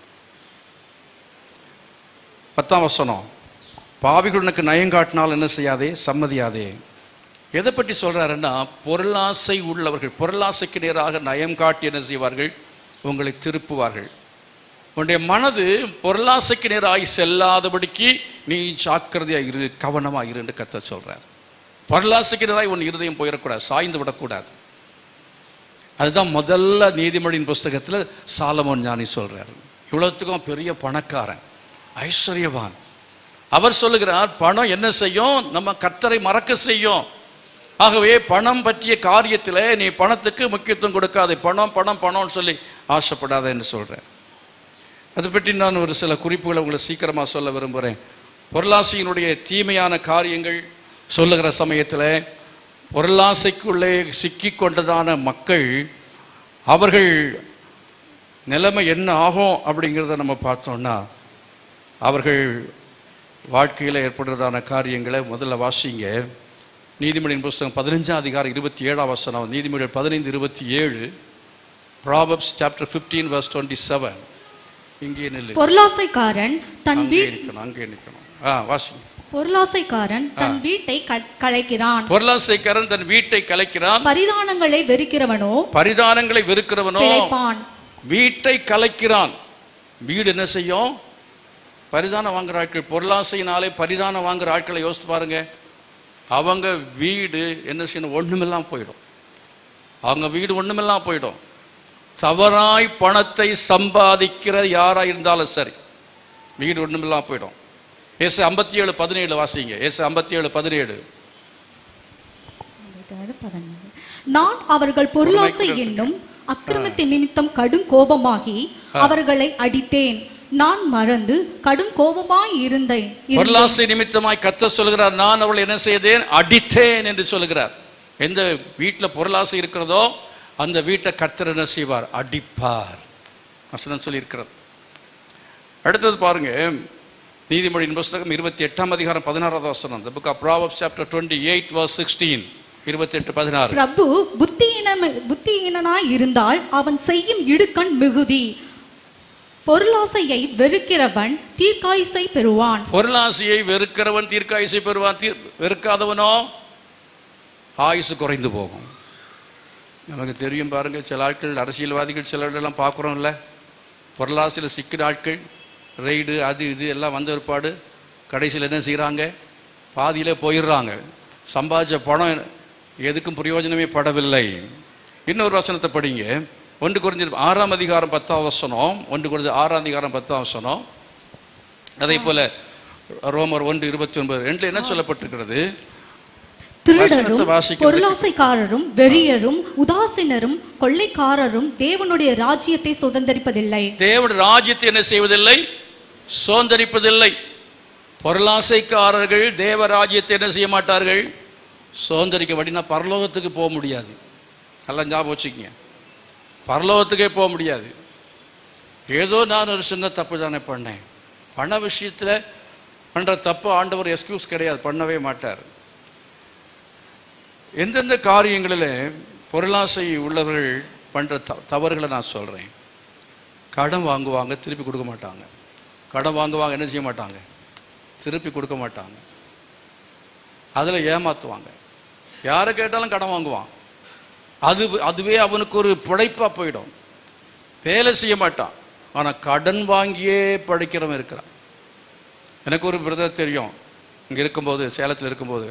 10ஆம் வசனம், பாவிகளுக்கு நயங்காட்டினால் என்ன செய்யாதே, சம்மதியாதே. எதை பற்றி சொல்கிறாருன்னா, பொருளாசை உள்ளவர்கள், பொருளாசைக்கு நேராக நயம் காட்டி என்ன செய்வார்கள், உங்களை திருப்புவார்கள். உன்னுடைய மனது பொருளாசைக்கு நேராகி செல்லாதபடிக்கு நீ ஜாக்கிரதையாக இரு, கவனமாக இரு என்று கர்த்தர் சொல்கிறார். பொருளாசைக்கு நேராக உன் இருதயம் போயிடக்கூடாது, சாய்ந்து விடக்கூடாது. அதுதான் முதல்ல நீதிமொழியின் புஸ்தகத்தில் சாலமோன் ஞானி சொல்கிறார். இவ்வளோத்துக்கும் பெரிய பணக்காரன், ஐஸ்வர்யவான். அவர் சொல்லுகிறார், பணம் என்ன செய்யும், நம்ம கர்த்தரை மறக்க செய்யும். ஆகவே பணம் பற்றிய காரியத்தில் நீ பணத்துக்கு முக்கியத்துவம் கொடுக்காது. பணம் பணம் பணம்னு சொல்லி ஆசைப்படாத என்று சொல்கிறேன். அதை பற்றி நான் ஒரு சில குறிப்புகளை உங்களை சீக்கிரமாக சொல்ல விரும்புகிறேன். பொருளாசையினுடைய தீமையான காரியங்கள் சொல்லுகிற சமயத்தில், பொருளாசைக்குள்ளே சிக்கி கொண்டதான மக்கள், அவர்கள் நிலைமை என்ன ஆகும் அப்படிங்கிறத நம்ம பார்த்தோம்னா, அவர்கள் வாழ்க்கையில் ஏற்படுறதான காரியங்களை முதல்ல வாசிங்க. நீதிமொழியின் புஸ்தகம் 15ஆம் அதிகாரம் 27ஆம் வசனம். நீதிமொழிகள் 15:27. Proverbs chapter 15 verse 27. இங்கே நில்லு. பொருளாசைக்காரன் தன் அங்கே நிற்கணும். வாசிங்க. பொருளாசைக்காரன் தன் வீட்டை கலைக்கிறான். பொருளாசைக்காரன் தன் வீட்டை கலைக்கிறான். பரிதானங்களை வெறுக்கிறவனோ பிழைப்பான். வீட்டை கலைக்கிறான். வீடு என்ன செய்யும்? பரிதானம் வாங்குற ஆட்கள், பொருளாசையினாலே பரிதானம் வாங்குற ஆட்களை யோசித்து பாருங்க. அவங்க வீடு என்ன செய்யணும்? ஒண்ணுமெல்லாம் போயிடும். அவங்க வீடு ஒண்ணுமெல்லாம் போயிடும். தவறாய் பணத்தை சம்பாதிக்கிற யாரா இருந்தாலும் சரி, வீடு ஒண்ணுமெல்லாம் போயிடும். ஏசு 57:17 வாசிங்க. ஏசு 57:17. நான் அவர்கள் பொருளாசை என்னும் அக்கிரமத்தின் நிமித்தம் கடும் கோபமாகி அவர்களை அடித்தேன். நான் மறந்து கடும் கோபமாய் இருந்தேன். பொருளாசை நிமித்தமாய் கர்த்தர் சொல்கிறார், நான் அவளை என்ன செய்தேன்? அடித்தேன் என்று சொல்கிறார். எந்த வீட்டில் பொருளாசை இருக்கிறதோ அந்த வீட்டை கர்த்தர் என்ன செய்வார்? அடிப்பார். வசனம் சொல்லி இருக்கிறது. அடுத்தது பாருங்க, நீதிமொழியின் புஸ்தகம் 28ஆம் அதிகாரம் 16ஆவது வசனம். The book of Proverbs chapter 28 verse 16. 28:16. பிரபு புத்தியீனனாய் இருந்தால் அவன் செய்யும் இடுக்கண் மிகுதி. பொருளாசையை வெறுக்கிறவன் தீர்க்காயுசை பெறுவான். பொருளாசையை வெறுக்கிறவன் தீர்க்காயுசை பெறுவான். வெறுக்காதவனோ ஆயுசு குறைந்து போகும். நமக்கு தெரியும் பாருங்க, சில ஆட்கள் அரசியல்வாதிகள் சிலரெல்லாம் பார்க்குறோம்ல, பொருளாசையில் சிக்கிற ஆட்கள், ரெய்டு அது இது எல்லாம் வந்த ஒருபாடு கடைசியில் என்ன செய்கிறாங்க, பாதியிலே போயிடுறாங்க. சம்பாதிச்ச பணம் எதுக்கும் பிரயோஜனமே படவில்லை. இன்னொரு வசனத்தை படிங்க, 1 கொரிந்தியர் 6ஆம் அதிகாரம் 10ஆம் வசனம். 1 கொரிந்தியர் 6ஆம் அதிகாரம் 10ஆம் வசனம். அதே போல ரோமர் 1:29 2 என்ன சொல்லப்பட்டிருக்கிறது? திருடரும் பொருளாசைக்காரரும் வெறியரும் உதாசீனரும் கொள்ளைக்காரரும் தேவனுடைய ராஜ்யத்தை சுதந்தரிப்பதில்லை. தேவனுடைய ராஜ்யத்தை என்ன செய்வதில்லை? சுதந்தரிப்பதில்லை. பொருளாசைக்காரர்கள் தேவ ராஜ்யத்தை என்ன செய்ய மாட்டார்கள்? சுதந்தரிக்க. வடினா பரலோகத்துக்கு போக முடியாது. நல்லா ஞாபகம் வச்சுக்கங்க, பரலோகத்துக்கே போக முடியாது. ஏதோ நான் ஒரு சின்ன தப்பு தானே பண்ணேன். பண விஷயத்தில் பண்ணுற தப்பு ஆண்டவர் எக்ஸ்கியூஸ் கிடையாது, பண்ணவே மாட்டார். எந்தெந்த காரியங்களில் பொருளாசை உள்ளவர்கள் பண்ணுற தவறுகளை நான் சொல்கிறேன். கடன் வாங்குவாங்க, திருப்பி கொடுக்க மாட்டாங்க. கடன் வாங்குவாங்க, என்ன செய்ய மாட்டாங்க? திருப்பி கொடுக்க மாட்டாங்க. அதில் ஏமாற்றுவாங்க. யாரை கேட்டாலும் கடன் வாங்குவான். அதுவே அவனுக்கு ஒரு பிழைப்பாக போயிடும். வேலை செய்ய மாட்டான், ஆனால் கடன் வாங்கியே படைக்கிறவன் இருக்கிறான். எனக்கு ஒரு பிரதர் தெரியும், இங்கே இருக்கும்போது, சேலத்தில் இருக்கும்போது,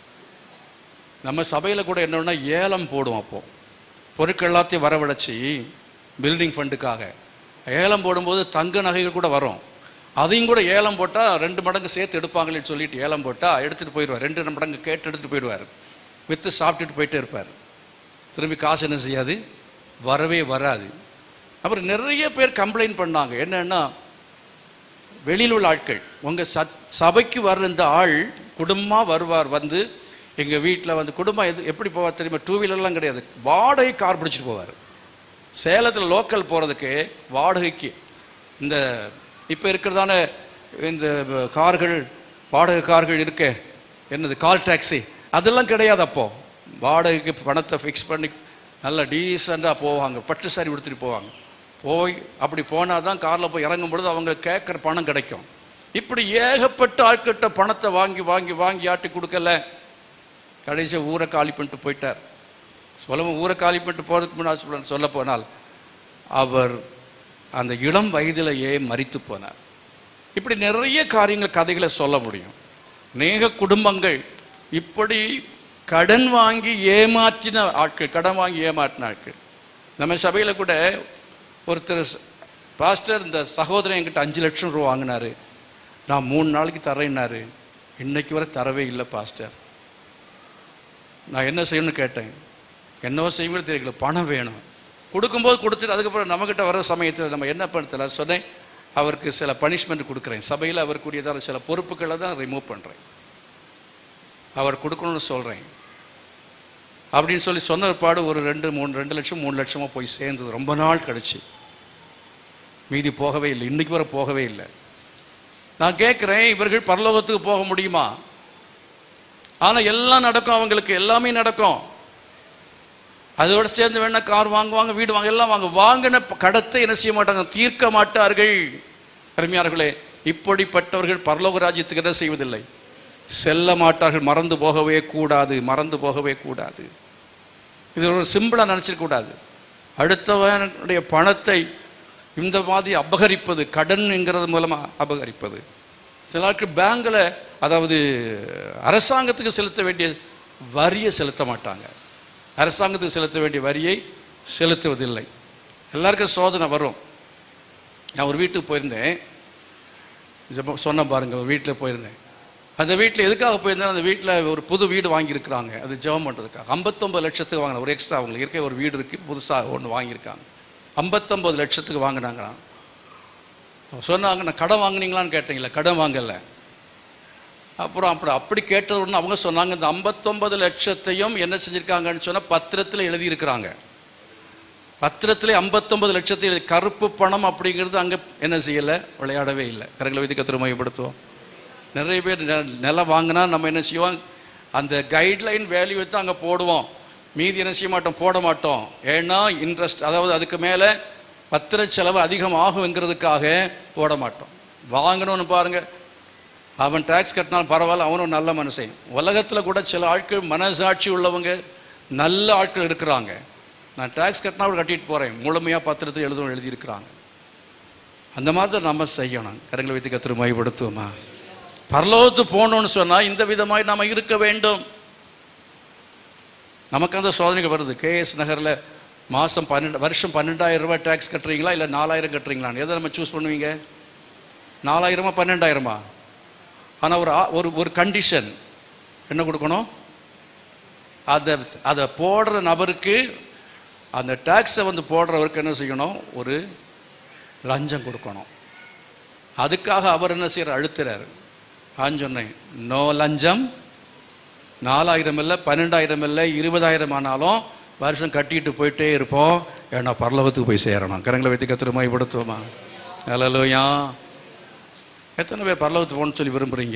நம்ம சபையில் கூட என்னன்னா ஏலம் போடுவோம். அப்போது பொருட்கள் எல்லாத்தையும் வரவழைச்சி பில்டிங் ஃபண்டுக்காக ஏலம் போடும்போது தங்க நகைகள் கூட வரும். அதையும் கூட ஏலம் போட்டால் 2 மடங்கு சேர்த்து எடுப்பாங்களேன்னு சொல்லிட்டு ஏலம் போட்டால் எடுத்துகிட்டு போயிடுவார். 2 மடங்கு கேட்டு எடுத்துகிட்டு போயிடுவார். விற்று சாப்பிட்டுட்டு போயிட்டே இருப்பார். திரும்பி காசு என்ன செய்யாது, வரவே வராது. அப்புறம் நிறைய பேர் கம்ப்ளைண்ட் பண்ணாங்க. என்னன்னா, வெளியில் உள்ள ஆட்கள், உங்கள் சபைக்கு வர்ற இந்த ஆள் குடும்பமாக வருவார், வந்து எங்கள் வீட்டில் வந்து குடும்பம் எப்படி போவார் தெரியுமா? 2 வீலர்லாம் கிடையாது, வாடகை கார் பிடிச்சிட்டு போவார். சேலத்தில் லோக்கல் போகிறதுக்கு வாடகைக்கு இந்த இப்போ இருக்கிறதான இந்த கார்கள், வாடகை கார்கள் இருக்கே, என்னது கால் டாக்ஸி, அதெல்லாம் கிடையாது. அப்போது வாடகைக்கு பணத்தை ஃபிக்ஸ் பண்ணி நல்லா டீசெண்டாக போவாங்க, பட்டு சாரி கொடுத்துட்டு போவாங்க. போய் அப்படி போனால் தான் காரில் போய் இறங்கும் பொழுது அவங்க கேட்குற பணம் கிடைக்கும். இப்படி ஏகப்பட்ட ஆட்கிட்ட பணத்தை வாங்கி வாங்கி வாங்கி ஆட்டி கொடுக்கல. கடைசியாக ஊரை காலி பண்ணிட்டு போயிட்டார். சொல்லவும் ஊரை காலி பண்ணிட்டு போகிறதுக்கு முன்னாடி சொல்ல போனால் அவர் அந்த இளம் வயதிலேயே மரித்து போனார். இப்படி நிறைய காரியங்கள், கதைகளை சொல்ல முடியும். அநேக குடும்பங்கள் இப்படி கடன் வாங்கி ஏமாற்றின ஆட்கள், கடன் வாங்கி ஏமாற்றின ஆட்கள். நம்ம சபையில் கூட ஒருத்தர் பாஸ்டர், இந்த சகோதரன் என்கிட்ட 5 லட்சம் ரூபா வாங்கினார், நான் 3 நாளைக்கு தரேன்னாரு, இன்னைக்கு வரை தரவே இல்லை பாஸ்டர். நான் என்ன செய்யணும்னு கேட்டேன். என்னவோ செய்யணும் தெரியல, பணம் வேணும். கொடுக்கும்போது கொடுத்துட்டு அதுக்கப்புறம் நம்மக்கிட்ட வர சமயத்தில் நம்ம என்ன பண்ணல சொன்னேன், அவருக்கு சில பனிஷ்மெண்ட் கொடுக்குறேன். சபையில் அவருக்குரியதான சில பொறுப்புகளை தான் ரிமூவ் பண்ணுறேன், அவர் கொடுக்கணும்னு சொல்கிறேன் அப்படின்னு சொல்லி சொன்ன பாடு ஒரு 2 லட்சம் 3 லட்சமாக போய் சேர்ந்தது. ரொம்ப நாள் கழிச்சு மீதி போகவே இல்லை, இன்னைக்கு வரை போகவே இல்லை. நான் கேட்குறேன், இவர்கள் பரலோகத்துக்கு போக முடியுமா? ஆனால் எல்லாம் நடக்கும், அவங்களுக்கு எல்லாமே நடக்கும். அதோடு சேர்ந்து வேணா கார் வாங்குவாங்க, வீடு வாங்க, எல்லாம் வாங்கின கடத்தை என்ன செய்ய மாட்டாங்க, தீர்க்க மாட்டார்கள். அருமையார்களே, இப்படிப்பட்டவர்கள் பரலோக ராஜ்யத்துக்கு என்ன செய்வதில்லை, செல்ல மாட்டார்கள். மறந்து போகவே கூடாது, மறந்து போகவே கூடாது. இது ஒரு சிம்பிளாக நினச்சிக்க கூடாது. அடுத்தவனுடைய பணத்தை இந்த மாதிரி அபகரிப்பது, கடன்ங்கிறது மூலமாக அபகரிப்பது. சில ஆட்கள் பேங்கில், அதாவது அரசாங்கத்துக்கு செலுத்த வேண்டிய வரியை செலுத்த மாட்டாங்க, அரசாங்கத்துக்கு செலுத்த வேண்டிய வரியை செலுத்துவதில்லை. எல்லாருக்கும் சோதனை வரும். நான் ஒரு வீட்டுக்கு போயிருந்தேன், சொன்ன பாருங்க, ஒரு வீட்டில் போயிருந்தேன். அந்த வீட்டில் எதுக்காக போயிருந்தேன், அந்த வீட்டில் ஒரு புது வீடு வாங்கியிருக்கிறாங்க, அது ஜெபம் பண்ணுறதுக்காக. 59 லட்சத்துக்கு வாங்கின ஒரு எக்ஸ்ட்ரா, அவங்களுக்கு இருக்க ஒரு வீடு இருக்குது, புதுசாக ஒன்று வாங்கியிருக்காங்க. 59 லட்சத்துக்கு வாங்கினாங்க. சொன்னாங்க, நான் கடன் வாங்கினீங்களான்னு கேட்டீங்களா? கடன் வாங்கலை. அப்புறம் அப்படி கேட்ட உடனே அவங்க சொன்னாங்க, இந்த 59 லட்சத்தையும் என்ன செஞ்சுருக்காங்கன்னு சொன்னால் பத்திரத்தில் எழுதியிருக்கிறாங்க. பத்திரத்தில் 59 லட்சத்தை எழுதி, கருப்பு பணம் அப்படிங்கிறது அங்கே என்ன செய்யலை, விளையாடவே இல்லை. கரங்களை வைத்து கர்த்தரை மையப்படுத்துவோம். நிறைய பேர் நிலம் வாங்கினா நம்ம என்ன செய்வோம், அந்த கைட்லைன் வேல்யூ வச்சு அங்கே போடுவோம், மீதி என்ன செய்ய மாட்டோம், போட மாட்டோம். ஏன்னா இன்ட்ரெஸ்ட், அதாவது அதுக்கு மேலே பத்திர செலவு அதிகம் ஆகுங்கிறதுக்காக போட மாட்டோம். வாங்கணும்னு பாருங்க, அவன் டாக்ஸ் கட்டினாலும் பரவாயில்ல, அவனும் நல்ல மனுஷன். உலகத்தில் கூட சில ஆட்கள் மனசாட்சி உள்ளவங்க நல்ல ஆட்கள் இருக்கிறாங்க. நான் டாக்ஸ் கட்டினா கூட கட்டிட்டு போகிறேன், முழுமையாக பத்திரத்தை எழுதியிருக்கிறாங்க. அந்த மாதிரி நம்ம செய்யணும். கரங்களை வைத்து கர்த்தரை மகிமைப்படுத்துவோமா? பரலோகத்து போகணும்னு சொன்னால் இந்த விதமாய் நம்ம இருக்க வேண்டும். நமக்கு அந்த சோதனைகள் வருது. கேஎஸ் நகரில் வருஷம் 12,000 ரூபாய் டேக்ஸ் கட்டுறீங்களா இல்லை 4,000 கட்டுறீங்களான்னு எதை நம்ம சூஸ் பண்ணுவீங்க? 4,000 12,000? ஆனால் ஒரு கண்டிஷன் என்ன கொடுக்கணும்? அதை போடுற நபருக்கு, அந்த டேக்ஸை போடுறவருக்கு என்ன செய்யணும்? ஒரு லஞ்சம் கொடுக்கணும். அதுக்காக அவர் என்ன செய்யற? அழுத்துறாரு. நான் சொன்னேன், நோ லஞ்சம். 4,000 இல்லை, 12,000 இல்லை, 20,000 ஆனாலும் வருஷம் கட்டிட்டு போயிட்டே இருப்போம். ஏன்னா பரலோகத்துக்கு போய் சேரணும். கரங்களை வைத்து கர்த்தரை மகிமைப்படுத்துவோமா? ஹல்லேலூயா. எத்தனை பேர் பரலோகத்துக்கு போகணும்னு சொல்லி விரும்புகிறீங்க?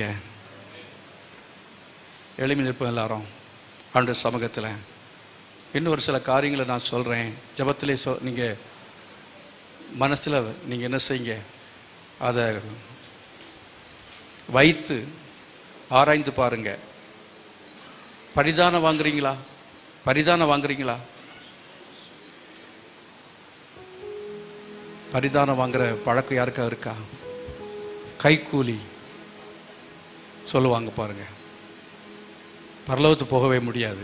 எழுப்பி நிற்போம் எல்லாரும் ஆண்டவர் சமூகத்தில். இன்னும் ஒரு சில காரியங்களை நான் சொல்கிறேன். ஜெபத்திலே நீங்கள் மனசில் நீங்கள் என்ன செய்யுங்க, அதை வைத்து ஆராய்ந்து பாருங்க. பரிதானம் வாங்குறீங்களா? பரிதானம் வாங்குறீங்களா? பரிதானம் வாங்குற பழக்கம் யாருக்கா இருக்கா? கைக்கூலி சொல்லுவாங்க பாருங்க, பரலோகத்துக்கு போகவே முடியாது.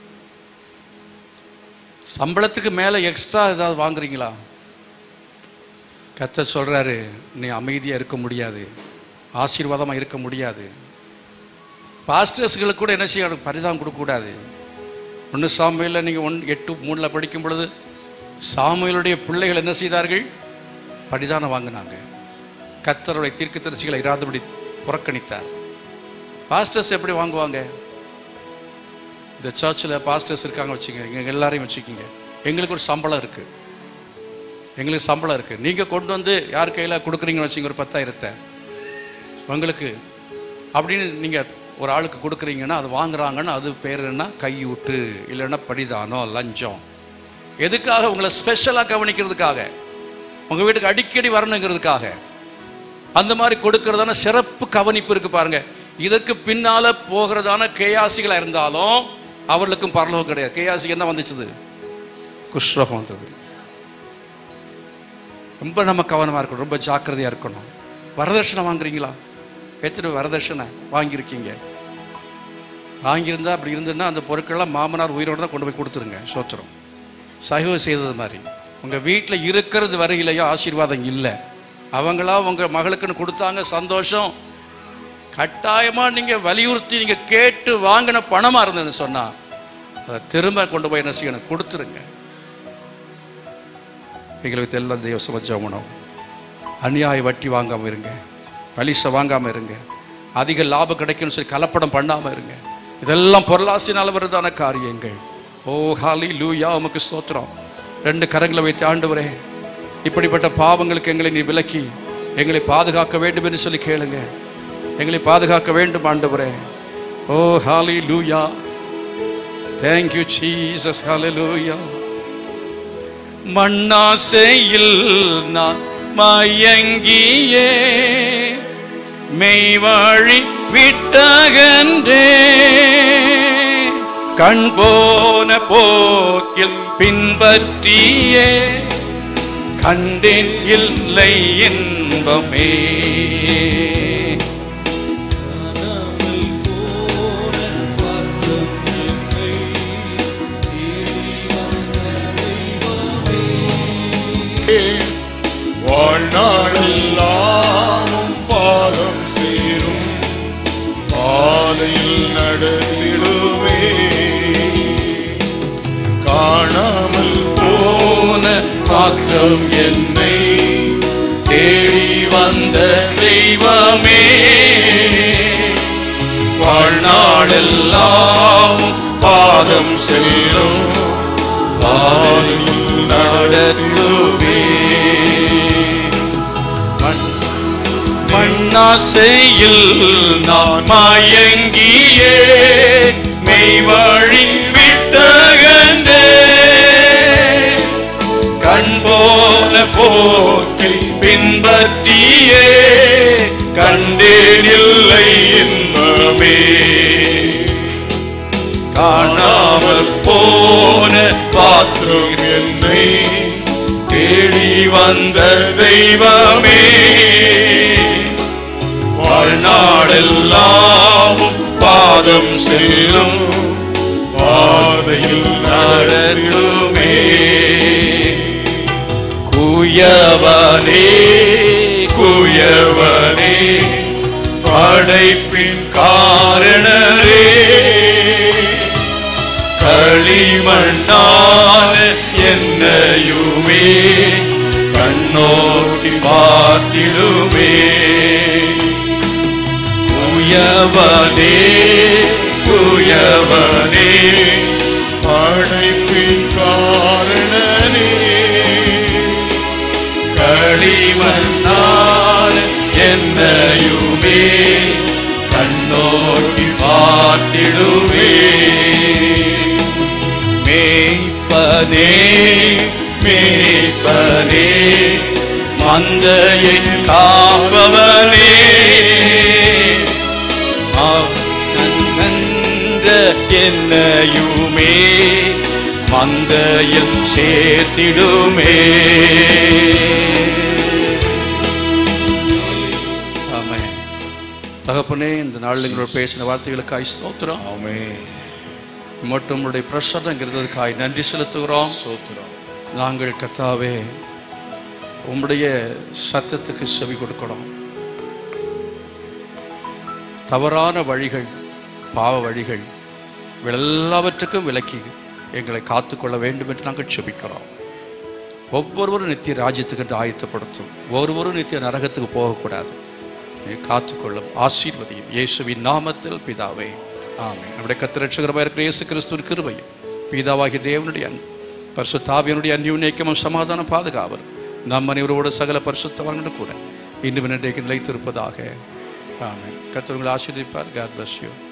சம்பளத்துக்கு மேலே எக்ஸ்ட்ரா ஏதாவது வாங்குறீங்களா? கர்த்தர் சொல்றாரு, நீ அமைதியாக இருக்க முடியாது, ஆசீர்வாதமாக இருக்க முடியாது. பாஸ்டர்ஸ்களுக்கு கூட என்ன செய்யணும்? பரிதானம் கொடுக்கக்கூடாது. 1 சாமுவேலில் நீங்கள் 1:8-3 படிக்கும் பொழுது சாமுவேலுடைய பிள்ளைகள் என்ன செய்தார்கள்? பரிதானம் வாங்கினாங்க. கர்த்தருடைய தீர்க்கதரிசிகளை இராதபடி புறக்கணித்தார். பாஸ்டர்ஸ் எப்படி வாங்குவாங்க? இந்த சர்ச்சில் பாஸ்டர்ஸ் இருக்காங்க வச்சுக்கோங்க, எங்கள் எல்லாரையும் வச்சுக்கிங்க. எங்களுக்கு ஒரு சம்பளம் இருக்குது, எங்களுக்கு சம்பளம் இருக்குது. நீங்கள் கொண்டு யார் கையில் கொடுக்குறீங்கன்னு வச்சுங்க, ஒரு 10,000 உங்களுக்கு அப்படின்னு நீங்கள் ஒரு ஆளுக்கு கொடுக்குறீங்கன்னா, அது வாங்குறாங்கன்னா அது பேர் என்ன? கையூட்டு, இல்லைன்னா பரிதானம், லஞ்சம். எதுக்காக? உங்களை ஸ்பெஷலாக கவனிக்கிறதுக்காக, உங்கள் வீட்டுக்கு அடிக்கடி வரணுங்கிறதுக்காக அந்த மாதிரி கொடுக்கறதான சிறப்பு கவனிப்பு இருக்கு பாருங்க. இதற்கு பின்னால போகிறதான கேயாசிகளாக இருந்தாலும் அவர்களுக்கும் பரலோகம் கிடையாது. கேயாசிக்கு என்ன வந்துச்சுது? குஷ்ரோகம் வந்தது. ரொம்ப நம்ம கவனமாக இருக்கணும், ரொம்ப ஜாக்கிரதையாக இருக்கணும். வரதட்சணை வாங்குறீங்களா? எத்தனை வரதட்சணை வாங்கியிருக்கீங்க? வாங்கியிருந்தா அப்படி இருந்ததுன்னா அந்த பொருட்கள்லாம் மாமனார் உயிரோடு தான் கொண்டு போய் கொடுத்துருங்க. சோத்திரம். சைவ செய்தது மாதிரி உங்கள் வீட்டில் இருக்கிறது வரையிலையோ ஆசீர்வாதம் இல்லை. அவங்களா உங்கள் மகளுக்குன்னு கொடுத்தாங்க, சந்தோஷம். கட்டாயமாக நீங்கள் வலியுறுத்தி நீங்கள் கேட்டு வாங்கின பணமாக இருந்ததுன்னு சொன்னால் அதை திரும்ப கொண்டு போய் என்ன செய்யணும்? கொடுத்துருங்க. எங்களுக்கு எல்லாம் தெய்வ சமஜம். அநியாய வட்டி வாங்காமல் இருங்க, பலிசை வாங்காமல் இருங்க, அதிக லாபம் கிடைக்கும்னு சொல்லி கலப்படம் பண்ணாமல் இருங்க. இதெல்லாம் பொருளாசினால் வருதான காரியங்கள். ஓ ஹல்லேலூயா, உமக்கு ஸ்தோத்திரம். 2 கரங்களை வைத்து, ஆண்டவரே இப்படிப்பட்ட பாவங்களுக்கு எங்களை நீ விலக்கி எங்களை பாதுகாக்க வேண்டும் என்று சொல்லி கேளுங்க. எங்களை பாதுகாக்க வேண்டும் ஆண்டவரே. Oh hallelujah, thank you Jesus. Hallelujah. மண்ணாசையில் நான் மயங்கியே மெய்வழி விட்டகன்றே, கண் போன போக்கில் பின்பற்றியே கண்டேன் இல்லை இன்பமே. வாழ்நாளெல்லாமும் பாதம் சேரும் பாதையில் நடத்திடுவே, காணாமல் போன பாத்திரம் என்னை தேடி வந்த தெய்வமே. வாழ்நாளெல்லாமும் பாதம் சேரும் பாதையில் நடத்திடுவே. மண்ணாசையில் நான் மயங்கியே மெய்வழி விட்டகன்றே, கண் போன போக்கை பின்பற்றியே கண்டேன் இல்லை இன்பமே. காணாமல் போன பாத்திரம் என்னை தேடி வந்த தெய்வமே. வாழ்நாளெல்லாமும் பாதம் செல்லும் பாதையில் நடத்துமே. குயவனே குயவனே படைப்பின் காரணரே, களிமண்ணான என்னையுமே கண்ணோக்கி பார்த்திடுமே. குயவனே குயவனே படைப்பின் காரணனே, களிமண்ணான என்னையுமே கண்ணோக்கி பார்த்திடுமே. மேய்ப்பனே மேய்ப்பனே மந்தையை காப்பவனே, என்னையுமே மந்தையில் சேர்த்திடுமே. ஆமென். தகப்பனே, இந்த நாளில் எங்களோட பேசின வார்த்தைகளுக்காய் ஸ்தோத்திரம். ஆமென். மட்டும் உங்களுடைய பிரசன்னங்கிறதுக்காய் நன்றி செலுத்துகிறோம். நாங்கள் கர்த்தாவே உம்முடைய சத்தத்துக்கு செவி கொடுக்கணும். தவறான வழிகள், பாவ வழிகள் எல்லாவற்றுக்கும் விலக்கி எங்களை காத்துக்கொள்ள வேண்டும் என்று நாங்கள் செபிக்கிறோம். ஒவ்வொருவரும் நித்திய ராஜ்யத்துக்கு ஆயத்தப்படுத்தும். ஒருவரும் நித்திய நரகத்துக்கு போகக்கூடாது. நீ காத்துக்கொள்ளும், ஆசீர்வதியும். இயேசுவின் நாமத்தில் பிதாவே, ஆமென். நம்முடைய கர்த்தர் இரட்சகராக இருக்கிற இயேசு கிறிஸ்துவின் கிருபையும் பிதாவாகிய தேவனுடைய அன்பும் பரிசுத்த ஆவியினுடைய அந்யோன்யமும் சமாதான பாதுகாவலும் நம் அனைவரோடு சகல பரிசுத்தவான்களும் கூட இன்னும் இன்றைக்கு நிலைத்திருப்பதாக. ஆமென். கர்த்தர் உங்களை ஆசீர்வதிப்பார். God bless you.